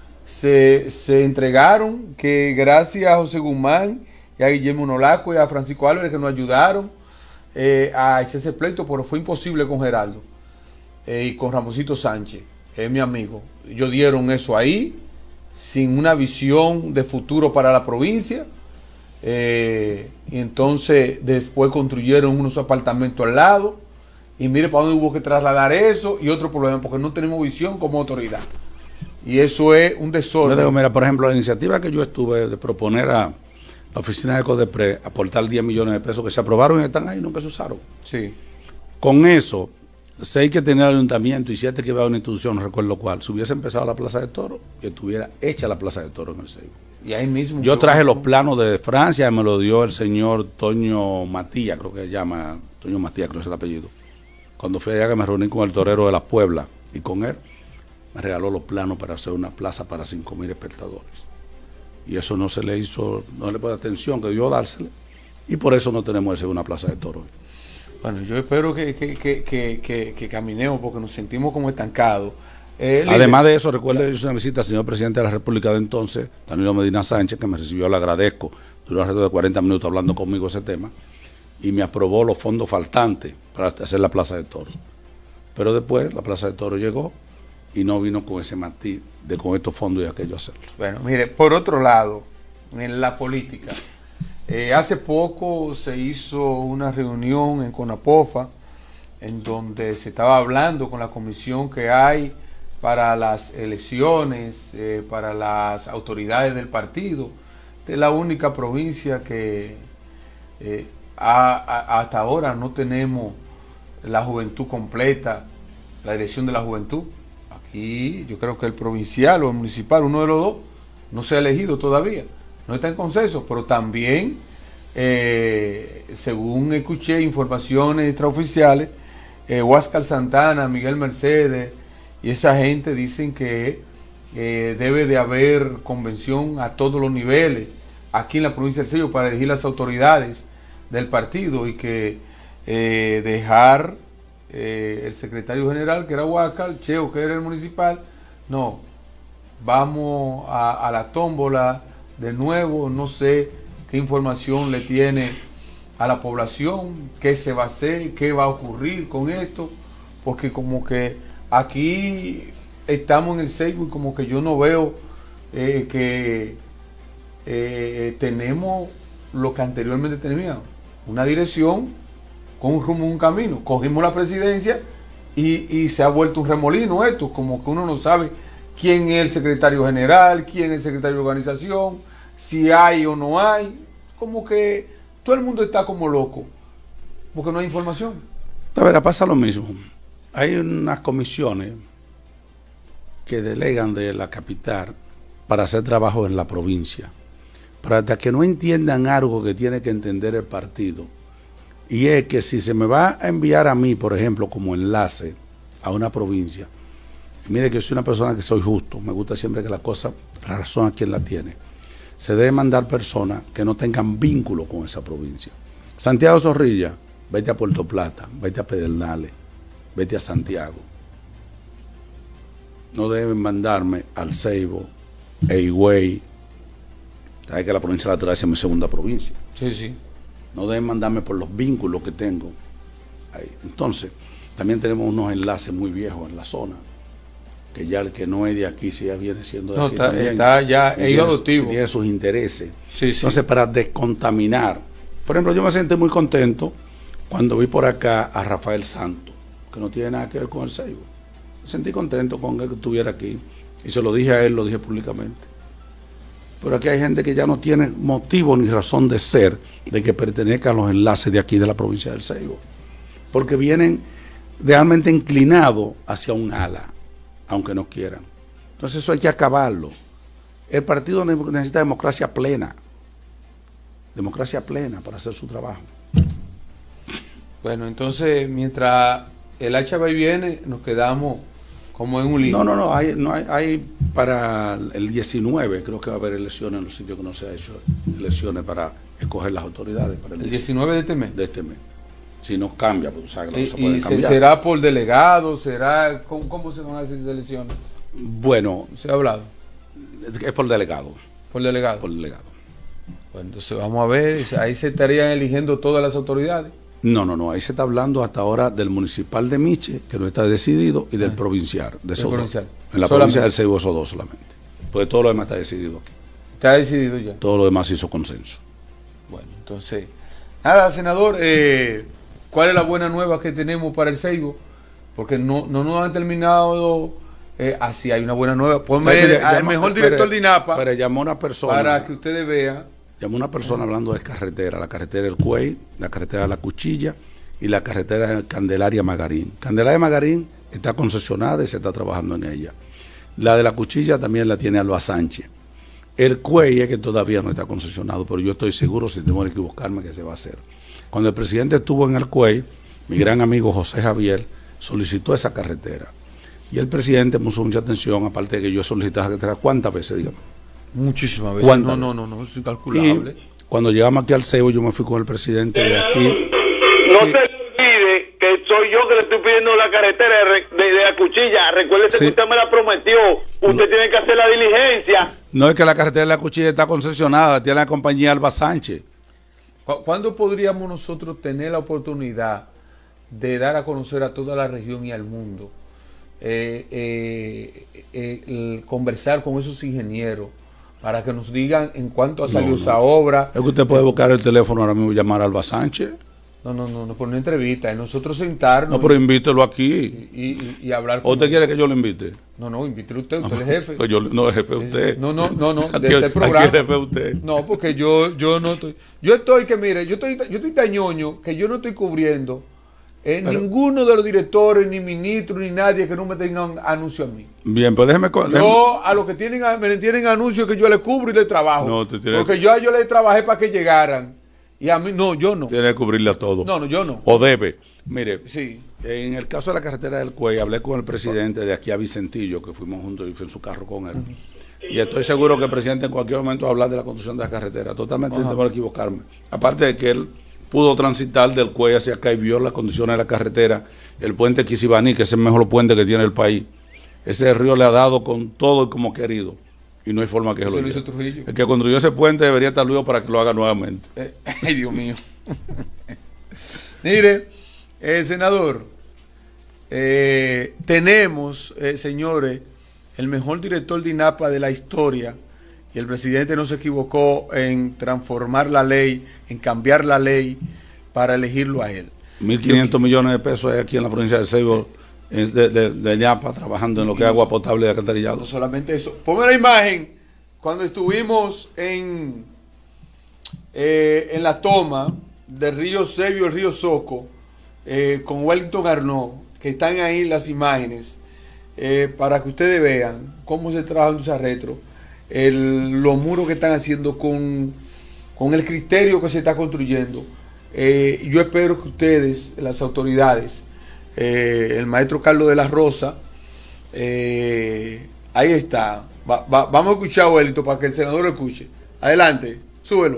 se entregaron, que gracias a José Guzmán y a Guillermo Nolaco y a Francisco Álvarez que nos ayudaron a echar ese pleito, pero fue imposible con Geraldo y con Ramosito Sánchez, que es mi amigo. Ellos dieron eso ahí sin una visión de futuro para la provincia, y entonces después construyeron unos apartamentos al lado y mire para dónde hubo que trasladar eso, y otro problema porque no tenemos visión como autoridad y eso es un desorden. Yo digo, mira, por ejemplo, la iniciativa que yo estuve de proponer a la oficina de Codepre aportar 10 millones de pesos que se aprobaron y están ahí, nunca se usaron. Sí. Con eso 6 que tenía el ayuntamiento y 7 que iba a una institución, no recuerdo cuál, se hubiese empezado la Plaza de Toros y estuviera hecha la Plaza de Toros en el Seibo. Y ahí mismo. Yo traje los planos de Francia, me lo dio el señor Toño Matías, creo que se llama, Toño Matías, creo que es el apellido. Cuando fui allá que me reuní con el torero de la Puebla y con él, me regaló los planos para hacer una plaza para 5.000 espectadores. Y eso no se le hizo, no le puso atención, que debió dársele. Y por eso no tenemos una Plaza de Toros. Bueno, yo espero que caminemos porque nos sentimos como estancados. Además de eso, recuerde, hice una visita al señor presidente de la República de entonces, Danilo Medina Sánchez, que me recibió, le agradezco, duró alrededor de 40 minutos hablando conmigo ese tema, y me aprobó los fondos faltantes para hacer la Plaza de Toros. Pero después la Plaza de Toros llegó y no vino con ese matiz de con estos fondos y aquello hacerlo. Bueno, mire, por otro lado, en la política, hace poco se hizo una reunión en Conapofa, en donde se estaba hablando con la comisión que hay para las elecciones, para las autoridades del partido. Es la única provincia que hasta ahora no tenemos la juventud completa, la dirección de la juventud. Aquí yo creo que el provincial o el municipal, uno de los dos, no se ha elegido todavía, no está en consenso, pero también, según escuché informaciones extraoficiales, Huáscar Santana, Miguel Mercedes y esa gente dicen que debe de haber convención a todos los niveles aquí en la provincia del Seibo para elegir las autoridades del partido y que dejar el secretario general, que era Huáscar, Cheo, que era el municipal, no, vamos a la tómbola de nuevo. No sé qué información le tiene a la población, qué se va a hacer, qué va a ocurrir con esto, porque como que aquí estamos en el Seibo y como que yo no veo que tenemos lo que anteriormente teníamos, una dirección con un rumbo, un camino. Cogimos la presidencia y se ha vuelto un remolino esto, como que uno no sabe quién es el secretario general, quién es el secretario de organización, si hay o no hay, como que todo el mundo está como loco, porque no hay información. A ver, pasa lo mismo. Hay unas comisiones que delegan de la capital para hacer trabajo en la provincia, pero hasta que no entiendan algo que tiene que entender el partido, y es que si se me va a enviar a mí, por ejemplo, como enlace a una provincia, mire que yo soy una persona que soy justo, me gusta siempre que la cosa, la razón a quien la tiene, se debe mandar personas que no tengan vínculo con esa provincia. Santiago Zorrilla, vete a Puerto Plata, vete a Pedernales, vete a Santiago. No deben mandarme al Seibo, a Higüey. Sabes que la provincia de La Altagracia es mi segunda provincia. Sí, sí. No deben mandarme por los vínculos que tengo ahí. Entonces, también tenemos unos enlaces muy viejos en la zona, que ya el que no es de aquí, si ya viene siendo de aquí también, está ya adoptivo. Tiene sus intereses. Sí, sí. Entonces, para descontaminar. Por ejemplo, yo me sentí muy contento cuando vi por acá a Rafael Santos, que no tiene nada que ver con el Seibo. Me sentí contento con él que estuviera aquí. Y se lo dije a él, lo dije públicamente. Pero aquí hay gente que ya no tiene motivo ni razón de ser de que pertenezcan a los enlaces de aquí de la provincia del Seibo, porque vienen realmente inclinados hacia un ala, aunque no quieran. Entonces eso hay que acabarlo. El partido necesita democracia plena para hacer su trabajo. Bueno, entonces mientras el hacha va y viene, nos quedamos como en un limbo. No, hay para el 19, creo que va a haber elecciones en los sitios que no se ha hecho elecciones para escoger las autoridades. Para el 19 de este mes. De este mes. Si no cambia, pues sabes que eso puede cambiar. ¿Será por delegado? ¿Será cómo se van a hacer esas elecciones? Bueno, ¿se ha hablado? Es por delegado. ¿Por delegado? Por delegado. Bueno, entonces vamos a ver, ahí se estarían eligiendo todas las autoridades. No, ahí se está hablando hasta ahora del municipal de Miche, que no está decidido, y del provincial, de esos dos. En la provincia del Seibo, esos dos solamente. Porque todo lo demás está decidido aquí. ¿Está decidido ya? Todo lo demás hizo consenso. Bueno, entonces, nada, senador, ¿cuál es la buena nueva que tenemos para el Seibo? Porque no nos han terminado, así hay una buena nueva. Ponme al mejor director de INAPA. Pero llamó una persona. Para que ustedes vean. Llamó una persona hablando de carretera, la carretera del Cuey, la carretera de la Cuchilla y la carretera Candelaria-Magarín. Candelaria-Magarín está concesionada y se está trabajando en ella. La de la Cuchilla también la tiene Alba Sánchez. El CUEI es que todavía no está concesionado, pero yo estoy seguro, sin temor a equivocarme, que se va a hacer. Cuando el presidente estuvo en el CUEI, mi gran amigo José Javier solicitó esa carretera. Y el presidente puso mucha atención, aparte de que yo solicité esa carretera, ¿cuántas veces, digamos? Muchísimas veces. No, es incalculable. Y cuando llegamos aquí al Ceibo, yo me fui con el presidente de aquí. No se le olvide que soy yo que le estoy pidiendo la carretera de la Cuchilla. Recuérdese que usted me la prometió. Usted tiene que hacer la diligencia. No es que la carretera de la Cuchilla está concesionada, tiene la compañía Alba Sánchez. ¿Cuándo podríamos nosotros tener la oportunidad de dar a conocer a toda la región y al mundo, conversar con esos ingenieros para que nos digan en cuánto ha salido esa obra? Es que usted puede buscar el teléfono ahora mismo y llamar a Alba Sánchez. No, por una entrevista, y nosotros sentarnos. No, pero invítelo aquí. Y hablar con... ¿O usted quiere que yo lo invite? No, invítelo usted es jefe. Pues yo, no, el jefe es usted. No, de este programa. Aquí el jefe es usted. No, porque yo no estoy... Yo estoy tan ñoño que yo no estoy cubriendo ninguno de los directores, ni ministros, ni nadie que no me tengan anuncio a mí. Bien, pues déjeme... Yo, a los que me tienen anuncios que yo les cubro y les trabajo. No, porque yo les trabajé para que llegaran. Y a mí, yo no. Tiene que cubrirle a todo. No, yo no. O debe. Mire, sí. En el caso de la carretera del CUEI, hablé con el presidente de aquí a Vicentillo, que fuimos juntos y fui en su carro con él. Y estoy seguro que el presidente en cualquier momento va a hablar de la construcción de la carretera. Totalmente, no voy a equivocarme. Aparte de que él pudo transitar del CUEI hacia acá y vio las condiciones de la carretera, el puente Quisibaní, que es el mejor puente que tiene el país. Ese río le ha dado con todo y como querido. Y no hay forma que eso lo hizo Trujillo. El que construyó ese puente debería estar luego para que lo haga nuevamente. Ay, Dios mío. Mire, senador, tenemos, señores, el mejor director de INAPA de la historia, y el presidente no se equivocó en transformar la ley, en cambiar la ley para elegirlo a él. 1.500 millones de pesos hay aquí en la provincia del Ceibo, de INAPA, trabajando en lo que es agua potable de alcantarillado. No solamente eso. Ponme la imagen cuando estuvimos en la toma del río Sebio, el río Soco, con Wellington Arnaud, que están ahí las imágenes, para que ustedes vean cómo se trabaja en esa retro, los muros que están haciendo con el criterio que se está construyendo. Yo espero que ustedes, las autoridades, el maestro Carlos de la Rosa, ahí está. Vamos a escuchar a Wellington para que el senador lo escuche. Adelante, súbelo.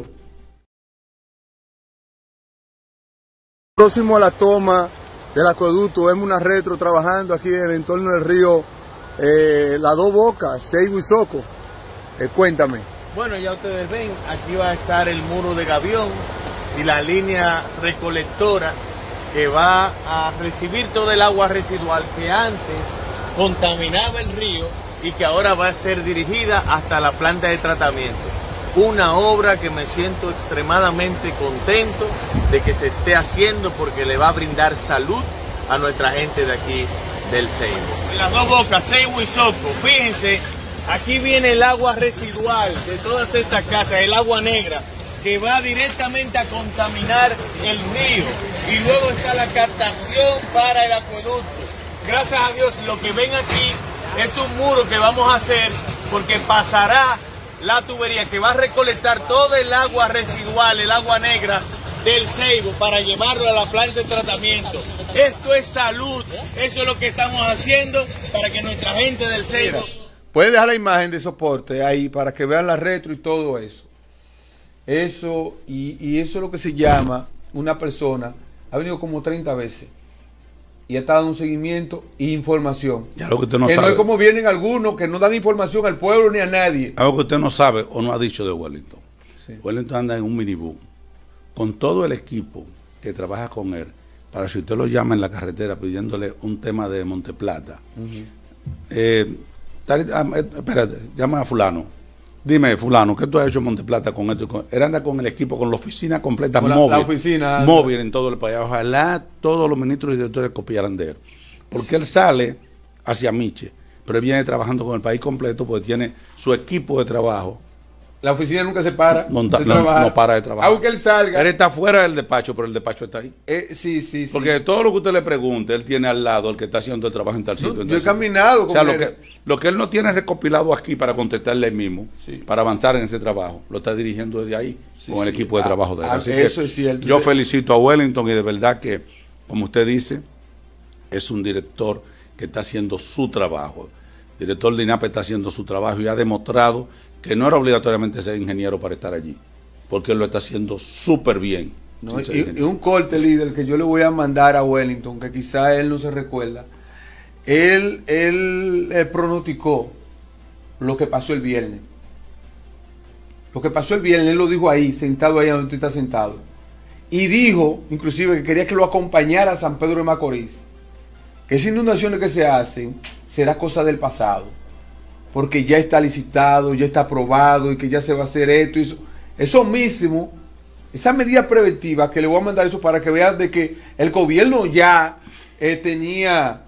Próximo a la toma del acueducto, vemos una retro trabajando aquí en el entorno del río Las Dos Bocas, Ceibo y Soco. Cuéntame. Bueno, ya ustedes ven, aquí va a estar el muro de gavión y la línea recolectora que va a recibir todo el agua residual que antes contaminaba el río y que ahora va a ser dirigida hasta la planta de tratamiento. Una obra que me siento extremadamente contento de que se esté haciendo porque le va a brindar salud a nuestra gente de aquí del Ceibo. En Las Dos Bocas, Ceibo y Soco, fíjense, aquí viene el agua residual de todas estas casas, el agua negra, que va directamente a contaminar el río. Y luego está la captación para el acueducto. Gracias a Dios, lo que ven aquí es un muro que vamos a hacer porque pasará la tubería que va a recolectar todo el agua residual, el agua negra del Ceibo para llevarlo a la planta de tratamiento. Esto es salud, eso es lo que estamos haciendo para que nuestra gente del Ceibo... Pueden dejar la imagen de soporte ahí para que vean la retro y todo eso. Eso, y eso es lo que se llama una persona, ha venido como 30 veces y ha estado dando un seguimiento e información. Ya lo que usted no sabe. No es como vienen algunos que no dan información al pueblo ni a nadie. Algo que usted no sabe o no ha dicho de Wellington. Sí. Wellington anda en un minibús con todo el equipo que trabaja con él, para si usted lo llama en la carretera pidiéndole un tema de Monteplata. Espérate, llama a fulano. Dime, fulano, ¿qué tú has hecho en Monteplata con esto? Él anda con el equipo, con la oficina completa móvil. La oficina. Móvil en todo el país. Ojalá todos los ministros y directores copiaran de él. Porque él sale hacia Miche, pero él viene trabajando con el país completo porque tiene su equipo de trabajo La oficina nunca se para de no trabajar. para de trabajar. Aunque él salga. Él está fuera del despacho, pero el despacho está ahí. Sí. Porque todo lo que usted le pregunte, él tiene al lado el que está haciendo el trabajo en tal sitio. Yo he caminado con él. Lo que él no tiene recopilado aquí para contestarle él mismo, para avanzar en ese trabajo, lo está dirigiendo desde ahí, con el equipo de trabajo de él. Así eso es cierto. Yo felicito a Wellington y de verdad que, como usted dice, es un director que está haciendo su trabajo. El director de INAPE está haciendo su trabajo y ha demostrado que no era obligatoriamente ser ingeniero para estar allí, porque él lo está haciendo súper bien. No, y un corte, líder, que yo le voy a mandar a Wellington, que quizá él no se recuerda. Él pronosticó lo que pasó el viernes. Lo que pasó el viernes, él lo dijo ahí, sentado ahí donde usted está sentado. Y dijo, inclusive, que quería que lo acompañara a San Pedro de Macorís. Que esas inundaciones que se hacen será cosa del pasado. Porque ya está licitado, ya está aprobado y que ya se va a hacer esto y eso. Eso mismo, esa medida preventiva, que le voy a mandar eso para que vean de que el gobierno ya tenía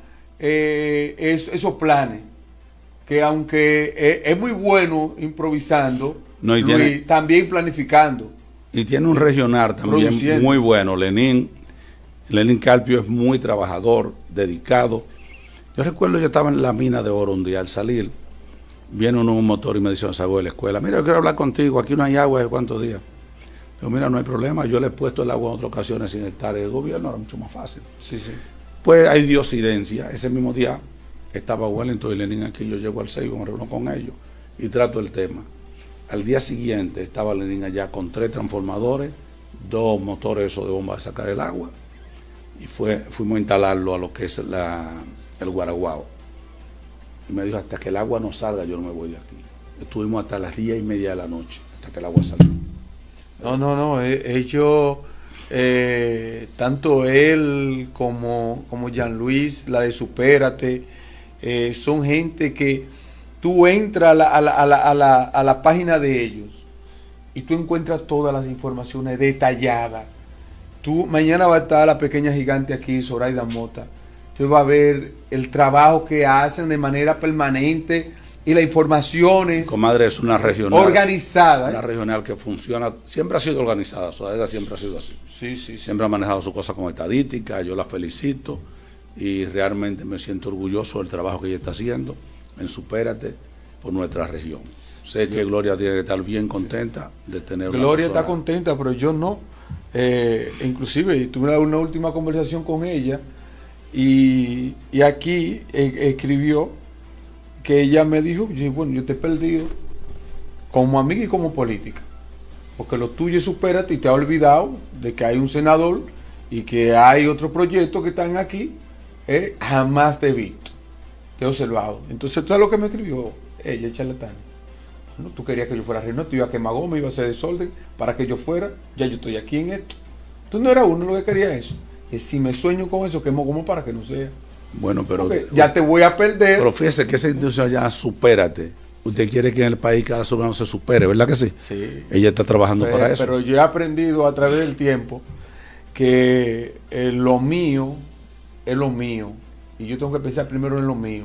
esos planes. Que aunque es muy bueno improvisando, también planificando. Y tiene un regional también muy bueno, Lenín Carpio es muy trabajador, dedicado. Yo recuerdo, yo estaba en la mina de oro un día, al salir, viene uno en un motor y me dice, salgo de la escuela, mira, yo quiero hablar contigo, aquí no hay agua, ¿de cuántos días? Yo, mira, no hay problema, yo le he puesto el agua en otras ocasiones sin estar en el gobierno, era mucho más fácil. Sí. Pues hay diosidencia, ese mismo día estaba Wellington y Lenín aquí, yo llego al Seibo, me reúno con ellos y trato el tema. Al día siguiente estaba Lenín allá con 3 transformadores, 2 motores esos de bomba de sacar el agua, y fuimos a instalarlo a lo que es el Guaraguao. Y me dijo, hasta que el agua no salga, yo no me voy de aquí. Estuvimos hasta las 10:30 de la noche, hasta que el agua salió. No, ellos, tanto él como Jean Luis, la de Supérate, son gente que tú entras a la página de ellos y tú encuentras todas las informaciones detalladas. Mañana va a estar la pequeña gigante aquí, Zoraida Mota. Usted va a ver el trabajo que hacen de manera permanente y las informaciones. Comadre, es una regional organizada. Una regional que funciona, siempre ha sido organizada, Zoraida siempre ha sido así. Sí. Siempre ha manejado su cosa con estadística, yo la felicito y realmente me siento orgulloso del trabajo que ella está haciendo en Supérate por nuestra región. Sé que Gloria tiene que estar bien contenta de tener. Gloria está contenta, pero yo no. Inclusive tuve una última conversación con ella y aquí escribió que ella me dijo, bueno, yo te he perdido como amiga y como política, porque lo tuyo es Supérate y te ha olvidado de que hay un senador y que hay otros proyectos que están aquí. Jamás te he visto, te he observado. Entonces todo lo que me escribió ella, charlatán. No, tú querías que yo fuera reino, te iba a quemar goma, iba a hacer desorden para que yo fuera, ya yo estoy aquí en esto. Tú no eras uno lo que quería eso. Y si me sueño con eso, quemo goma para que no sea. Bueno, pero porque ya te voy a perder. Pero fíjese que esa industria ya Supérate. Usted quiere que en el país cada ciudadano se supere, ¿verdad que sí? Sí. Ella está trabajando para eso. Pero yo he aprendido a través del tiempo que lo mío es lo mío. Y yo tengo que pensar primero en lo mío.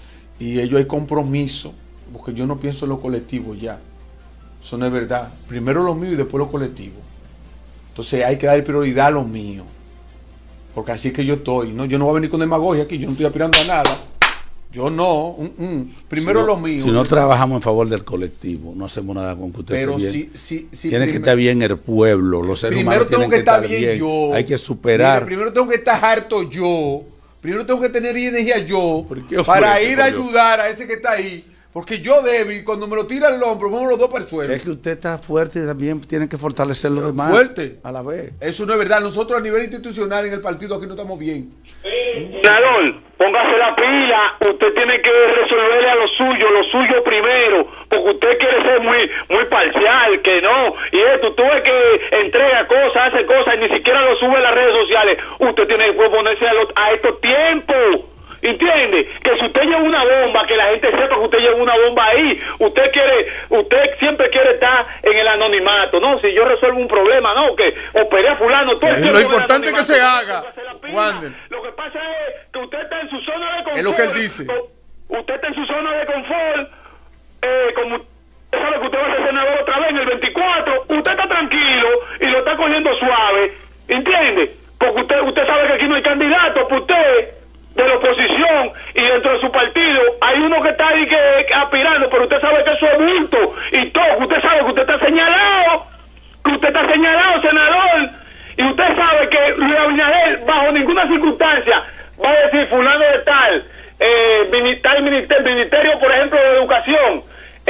Y ello hay compromiso. Porque yo no pienso en lo colectivo ya. Eso no es verdad. Primero lo mío y después lo colectivo. Entonces hay que dar prioridad a lo mío. Porque así es que yo estoy. ¿No? Yo no voy a venir con demagogia aquí. Yo no estoy aspirando a nada. Yo no. Primero lo mío. Si no trabajamos en favor del colectivo, no hacemos nada con que usted pero esté bien. Sí, tiene que estar bien el pueblo. Los seres primero humanos tengo que estar bien yo. Hay que superar. Primero tengo que estar harto yo. Primero tengo que tener energía yo. Para ir a ayudar a ese que está ahí. Porque yo débil, cuando me lo tira el hombro, vamos los dos para el suelo. Es que usted está fuerte y también tiene que fortalecer los demás. Fuerte. A la vez. Eso no es verdad. Nosotros a nivel institucional en el partido aquí no estamos bien. Senador, póngase la pila. Usted tiene que resolverle a lo suyo primero. Porque usted quiere ser muy parcial, que no. Y esto, tú ves que entrega cosas, hace cosas y ni siquiera lo sube a las redes sociales. Usted tiene que ponerse a estos tiempos. ¿Entiende? Que si usted lleva una bomba, que la gente sepa que usted lleva una bomba ahí. Usted siempre quiere estar en el anonimato, ¿no? Si yo resuelvo un problema, ¿no? Que operé a fulano, todo es lo importante que se haga. Lo que pasa es que usted está en su zona de confort. Es lo que él dice. Usted está en su zona de confort, como sabe que usted va a ser senador otra vez en el 24, usted está tranquilo y lo está cogiendo suave, ¿entiende? Porque usted sabe que aquí no hay candidato, pues usted de la oposición y dentro de su partido hay uno que está ahí que aspirando, pero usted sabe que eso es bulto y todo, usted sabe que usted está señalado, senador, y usted sabe que Luis Abinader bajo ninguna circunstancia va a decir fulano de tal, ministerio por ejemplo de educación,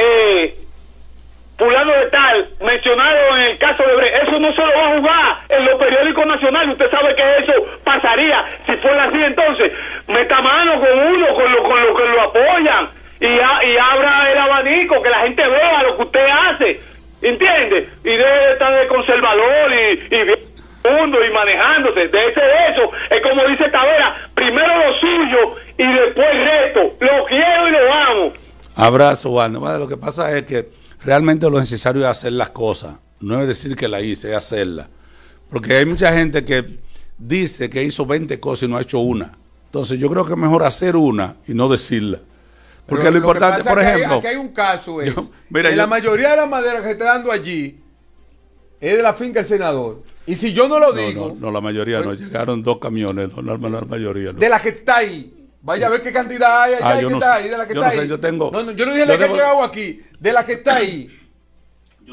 fulano de tal, mencionado en el caso de eso no se lo va a jugar en los periódicos nacionales. Usted sabe que eso pasaría si fuera así. Entonces meta mano con uno, con lo que lo apoyan y abra el abanico, que la gente vea lo que usted hace, ¿entiende? Y debe de estar de conservador y mundo y manejándose de eso. Es como dice Tavera, primero lo suyo y después el resto. Lo quiero y lo amo. Abrazo, Wanda. Bueno, lo que pasa es que realmente lo necesario es hacer las cosas, no es decir que la hice, es hacerla. Porque hay mucha gente que dice que hizo 20 cosas y no ha hecho una. Entonces yo creo que es mejor hacer una y no decirla. Porque lo importante, por ejemplo... Aquí hay un caso, la mayoría de la madera que se está dando allí es de la finca del senador. Y si yo no lo digo... No, la mayoría no. Llegaron 2 camiones, no, la mayoría no. De la que está ahí. Vaya a ver qué cantidad hay allá que está ahí, de la que está ahí. Yo tengo... yo no dije la que he llegado aquí, de la que está ahí. Yo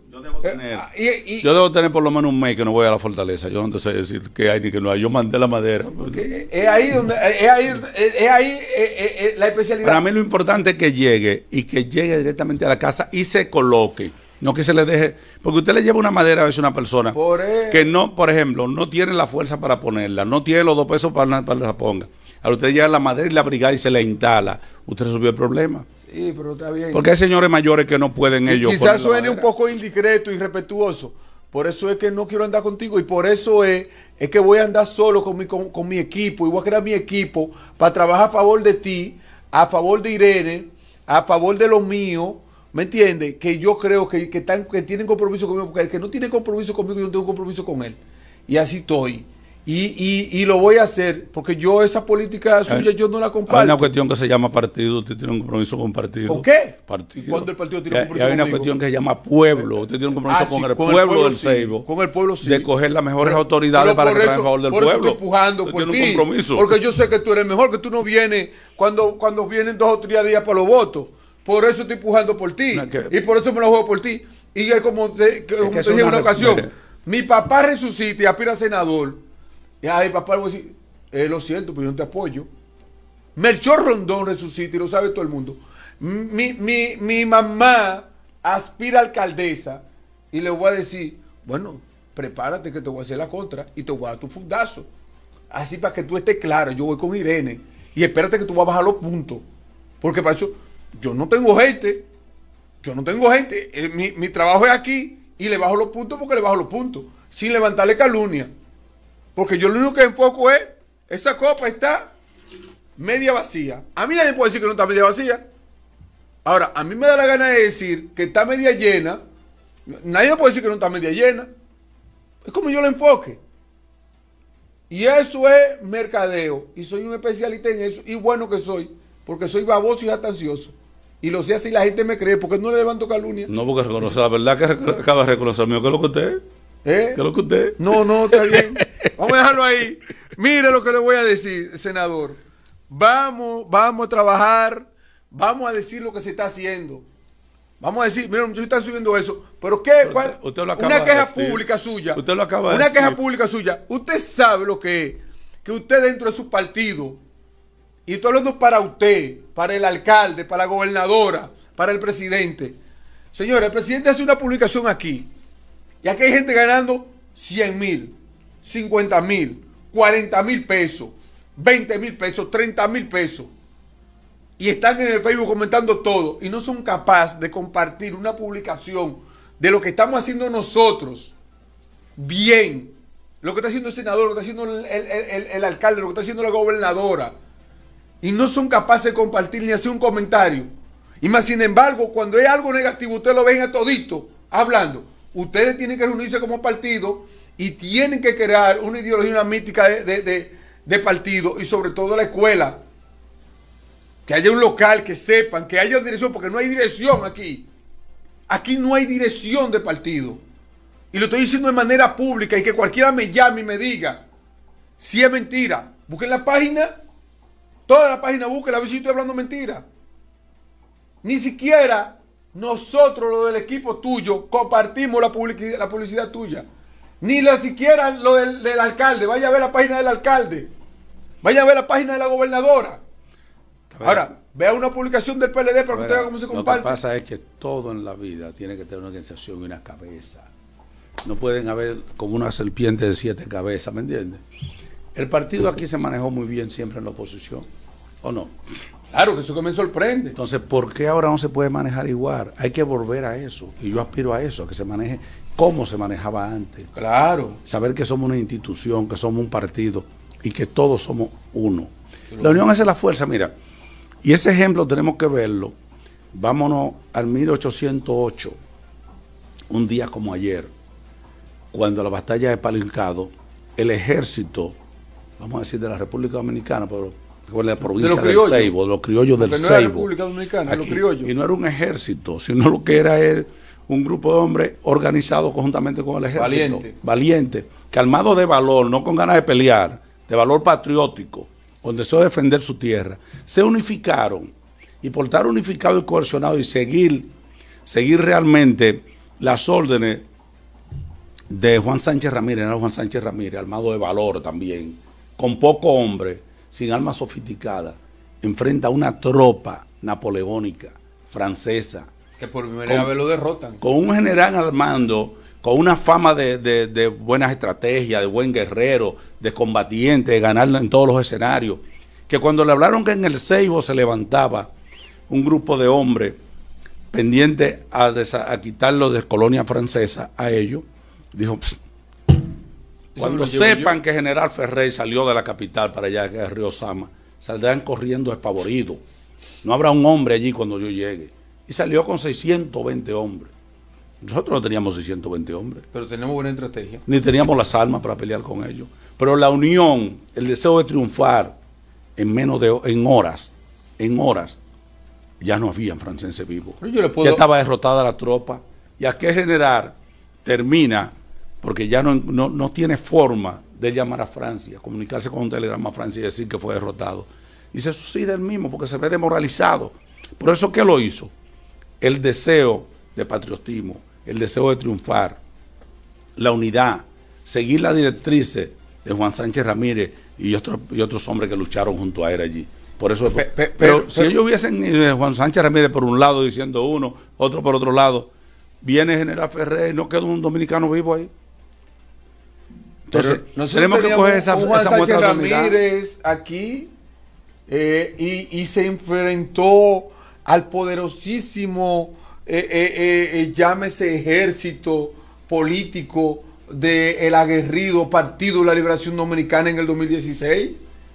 debo tener por lo menos un mes que no voy a la fortaleza. Yo no sé decir que hay ni que no hay. Yo mandé la madera. Es ahí donde la especialidad. Para mí lo importante es que llegue y que llegue directamente a la casa y se coloque. No que se le deje, porque usted le lleva una madera a veces a una persona que no, por ejemplo, no tiene la fuerza para ponerla, no tiene los 2 pesos para que la ponga. Ahora usted lleva la madera y la brigada y se la instala. Usted resolvió el problema. Sí, pero está bien. Porque hay señores mayores que no pueden ellos. Quizás suene un poco indiscreto y irrespetuoso. Por eso es que no quiero andar contigo y por eso es que voy a andar solo con mi equipo y voy a crear mi equipo para trabajar a favor de ti, a favor de Irene, a favor de los míos. ¿Me entiendes? Que yo creo que tienen compromiso conmigo, porque el que no tiene compromiso conmigo, yo no tengo compromiso con él. Y así estoy. Y lo voy a hacer, porque yo esa política suya yo no la comparto. Hay una cuestión que se llama partido, usted tiene un compromiso con partido. ¿Con qué? Partido. ¿Cuándo el partido tiene un compromiso hay una conmigo? cuestión que se llama pueblo, usted tiene un compromiso con el pueblo del Ceibo. Con el pueblo sí. De coger las mejores autoridades para que traen a favor del pueblo. Por eso estoy empujando por ti. Porque yo sé que tú eres mejor, que tú no vienes cuando vienen 2 o 3 días para los votos. Por eso estoy empujando por ti. Y por eso me lo juego por ti. Y es como te dije en una ocasión, mi papá resucita y aspira a senador. Y ay, papá, le voy a decir, lo siento, pero yo no te apoyo. Melchor Rondón resucita y lo sabe todo el mundo. Mi mamá aspira a alcaldesa y le voy a decir, bueno, prepárate que te voy a hacer la contra y te voy a dar tu fundazo. Así para que tú estés claro, yo voy con Irene y espérate que tú vas a bajar los puntos. Porque para eso, yo no tengo gente. Mi trabajo es aquí y le bajo los puntos porque le bajo los puntos. Sin levantarle calumnia. Porque yo lo único que enfoco es, esa copa está media vacía. A mí nadie puede decir que no está media vacía. Ahora, a mí me da la gana de decir que está media llena. Nadie me puede decir que no está media llena. Es como yo lo enfoque. Y eso es mercadeo. Y soy un especialista en eso. Y bueno que soy. Porque soy baboso y jactancioso. Y lo sé así, la gente me cree. ¿Por qué no le levanto calumnia? No, porque reconoce la verdad que acaba de reconocer mío. ¿Qué es lo que usted es? ¿Qué es lo que usted? No, está bien. Vamos a dejarlo ahí. Mire lo que le voy a decir, senador. Vamos a trabajar, vamos a decir lo que se está haciendo. Vamos a decir, mira, muchachos están subiendo eso. ¿Pero qué? Usted lo acaba una queja de decir. Pública suya. Usted lo acaba de Una decir. queja pública suya. Usted sabe lo que es. Que usted dentro de su partido, y estoy hablando para usted, para el alcalde, para la gobernadora, para el presidente. Señores, el presidente hace una publicación aquí. Y aquí hay gente ganando 100,000, 50,000, 40,000 pesos, 20,000 pesos, 30,000 pesos. Y están en el Facebook comentando todo. Y no son capaces de compartir una publicación de lo que estamos haciendo nosotros. Bien. Lo que está haciendo el senador, lo que está haciendo el alcalde, lo que está haciendo la gobernadora. Y no son capaces de compartir ni hacer un comentario. Y más sin embargo, cuando hay algo negativo, ustedes lo ven a todito hablando. Ustedes tienen que reunirse como partido y tienen que crear una ideología, una mística de partido y sobre todo la escuela. Que haya un local, que sepan, que haya dirección, porque no hay dirección aquí. Aquí no hay dirección de partido. Y lo estoy diciendo de manera pública y que cualquiera me llame y me diga si es mentira. Busquen la página, toda la página, búsquenla, a ver si estoy hablando mentira. Ni siquiera nosotros, lo del equipo tuyo, compartimos la publicidad tuya. Ni siquiera lo del alcalde. Vaya a ver la página del alcalde. Vaya a ver la página de la gobernadora. Ahora, vea una publicación del PLD para que usted vea cómo se comparte. Lo que pasa es que todo en la vida tiene que tener una organización y una cabeza. No pueden haber como una serpiente de 7 cabezas, ¿me entiendes? El partido aquí se manejó muy bien siempre en la oposición, ¿o no? Claro, que eso que me sorprende. Entonces, ¿por qué ahora no se puede manejar igual? Hay que volver a eso, y yo aspiro a eso, a que se maneje como se manejaba antes. Claro. Saber que somos una institución, que somos un partido, y que todos somos uno. La unión hace la fuerza, mira. Y ese ejemplo tenemos que verlo. Vámonos al 1808, un día como ayer, cuando la batalla de Palincado, el ejército, vamos a decir de la República Dominicana, pero de la provincia del Ceibo, de los criollos del Ceibo. No era la República Dominicana, aquí, los criollos. Y no era un ejército, sino lo que era un grupo de hombres organizados conjuntamente con el ejército. Valiente, que armado de valor, no con ganas de pelear, de valor patriótico, con deseo de defender su tierra, se unificaron. Y por estar unificados y cohesionados y seguir realmente las órdenes de Juan Sánchez Ramírez, era Juan Sánchez Ramírez, armado de valor también, con poco hombre, sin armas sofisticadas, enfrenta a una tropa napoleónica, francesa. Que por primera vez lo derrotan. Con un general al mando, con una fama de buenas estrategias, de buen guerrero, de combatiente, de ganar en todos los escenarios, que cuando le hablaron que en el Ceibo se levantaba un grupo de hombres pendientes a quitarlo de colonia francesa a ellos, dijo, cuando sepan que General Ferrey salió de la capital para allá, que es Río Sama, saldrán corriendo despavoridos. No habrá un hombre allí cuando yo llegue. Y salió con 620 hombres. Nosotros no teníamos 620 hombres. Pero tenemos buena estrategia. Ni teníamos las armas para pelear con ellos. Pero la unión, el deseo de triunfar en horas, ya no había franceses vivos. Ya estaba derrotada la tropa. Y aquel general termina, porque ya no tiene forma de llamar a Francia, comunicarse con un telegrama a Francia y decir que fue derrotado. Y se suicida él mismo porque se ve demoralizado. Por eso, ¿qué lo hizo? El deseo de patriotismo, el deseo de triunfar, la unidad, seguir las directrices de Juan Sánchez Ramírez y otros hombres que lucharon junto a él allí. Por eso, pero si ellos hubiesen Juan Sánchez Ramírez por un lado diciendo uno, otro por otro lado, viene General Ferrer y no queda un dominicano vivo ahí. Entonces, tenemos que coger esa muestra de Ramírez aquí y se enfrentó al poderosísimo llámese ejército político del aguerrido Partido de la Liberación Dominicana en el 2016.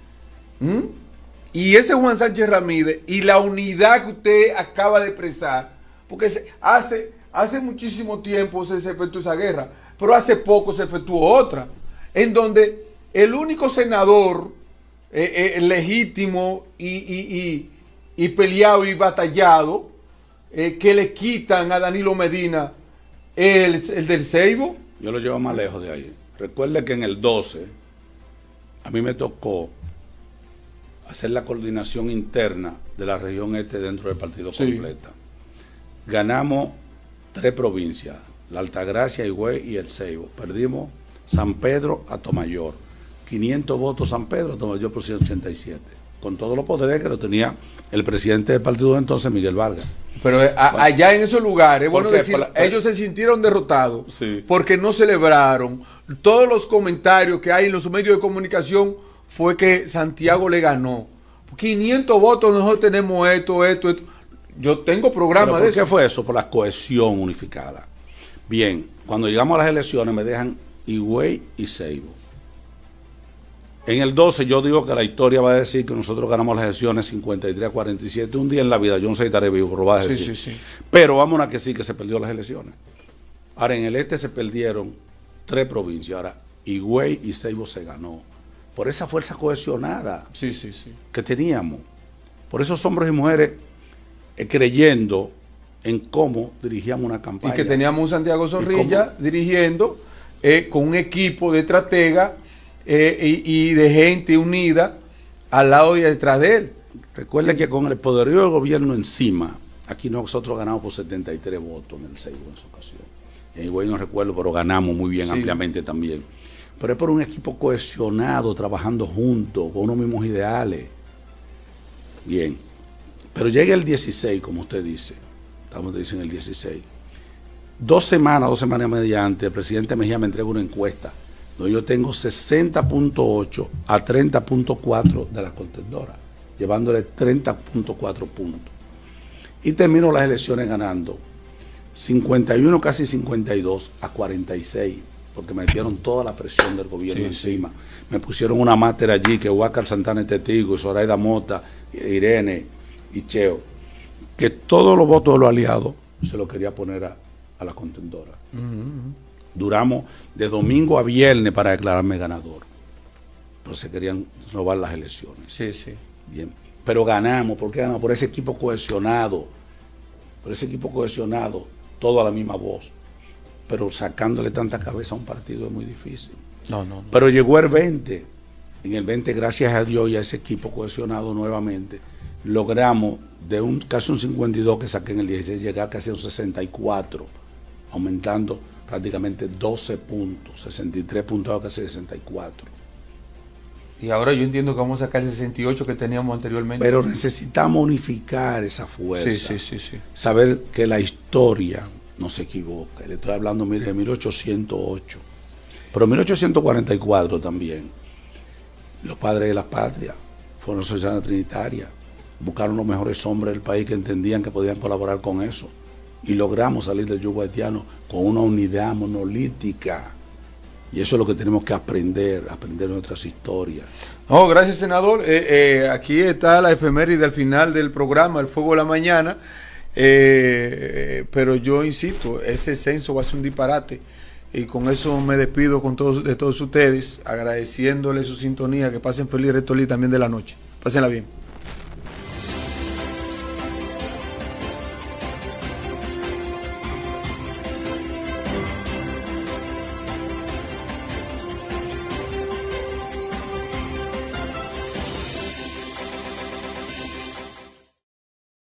Y ese Juan Sánchez Ramírez y la unidad que usted acaba de expresar, porque hace muchísimo tiempo se efectuó esa guerra, pero hace poco se efectuó otra, en donde el único senador legítimo y peleado y batallado que le quitan a Danilo Medina, el del Ceibo. Yo lo llevo más lejos de ahí. Recuerde que en el 12 a mí me tocó hacer la coordinación interna de la región este dentro del partido completa. Ganamos 3 provincias, la Altagracia, Higüey y el Ceibo. Perdimos San Pedro a Tomayor. 500 votos San Pedro, Tomayor por 187. Con todos los poderes que lo tenía el presidente del partido de entonces, Miguel Vargas. Pero allá en esos lugares, bueno decir, ellos se sintieron derrotados porque no celebraron. Todos los comentarios que hay en los medios de comunicación fue que Santiago le ganó. 500 votos, nosotros tenemos esto. Yo tengo programa de eso. ¿Por qué fue eso? Por la cohesión unificada. Bien, cuando llegamos a las elecciones me dejan Higüey y Ceibo. En el 12 yo digo que la historia va a decir que nosotros ganamos las elecciones 53-47. Un día en la vida, yo no sé si estaré vivo, pero lo va a decir. Sí. Pero vamos a que sí, que se perdió las elecciones. Ahora, en el este se perdieron 3 provincias. Ahora, Higüey y Ceibo se ganó. Por esa fuerza cohesionada que teníamos. Por esos hombres y mujeres creyendo en cómo dirigíamos una campaña. Y que teníamos un Santiago Zorrilla dirigiendo con un equipo de estratega y de gente unida al lado y detrás de él. Recuerde que con el poderío del gobierno encima, aquí nosotros ganamos por 73 votos en el Seibo en su ocasión. En Higüey no recuerdo, pero ganamos muy bien, ampliamente también. Pero es por un equipo cohesionado, trabajando juntos, con unos mismos ideales. Bien. Pero llega el 16, como usted dice. Estamos diciendo el 16. 2 semanas y media antes, el presidente Mejía me entrega una encuesta donde yo tengo 60.8 a 30.4 de las contendoras, llevándole 30.4 puntos. Y termino las elecciones ganando 51, casi 52 a 46, porque me metieron toda la presión del gobierno encima. Me pusieron una máter allí, que Huáscar Santana es testigo, y Zoraida Mota, Irene y Cheo, que todos los votos de los aliados se los quería poner a la contendora. Duramos de domingo a viernes para declararme ganador, pero se querían robar las elecciones. Bien. Pero ganamos. ¿Por qué ganamos? Por ese equipo cohesionado. Todo a la misma voz. Pero sacándole tanta cabeza a un partido es muy difícil. No. Pero llegó el 20. En el 20, gracias a Dios y a ese equipo cohesionado nuevamente, logramos de casi un 52 que saqué en el 16, llegar casi a un 64, aumentando prácticamente 12 puntos, 63 puntos a casi 64. Y ahora yo entiendo que vamos a sacar el 68 que teníamos anteriormente. Pero necesitamos unificar esa fuerza. Sí. Saber que la historia no se equivoca. Le estoy hablando, mire, de 1808. Pero 1844 también. Los padres de la patria fueron sociedad trinitaria. Buscaron los mejores hombres del país que entendían que podían colaborar con eso. Y logramos salir del yugo haitiano con una unidad monolítica. Y eso es lo que tenemos que aprender nuestras historias. No, gracias, senador. Aquí está la efeméride al final del programa, El Fuego de la Mañana. Pero yo insisto, ese censo va a ser un disparate. Y con eso me despido de todos ustedes, agradeciéndoles su sintonía. Que pasen feliz resto del día también de la noche. Pásenla bien.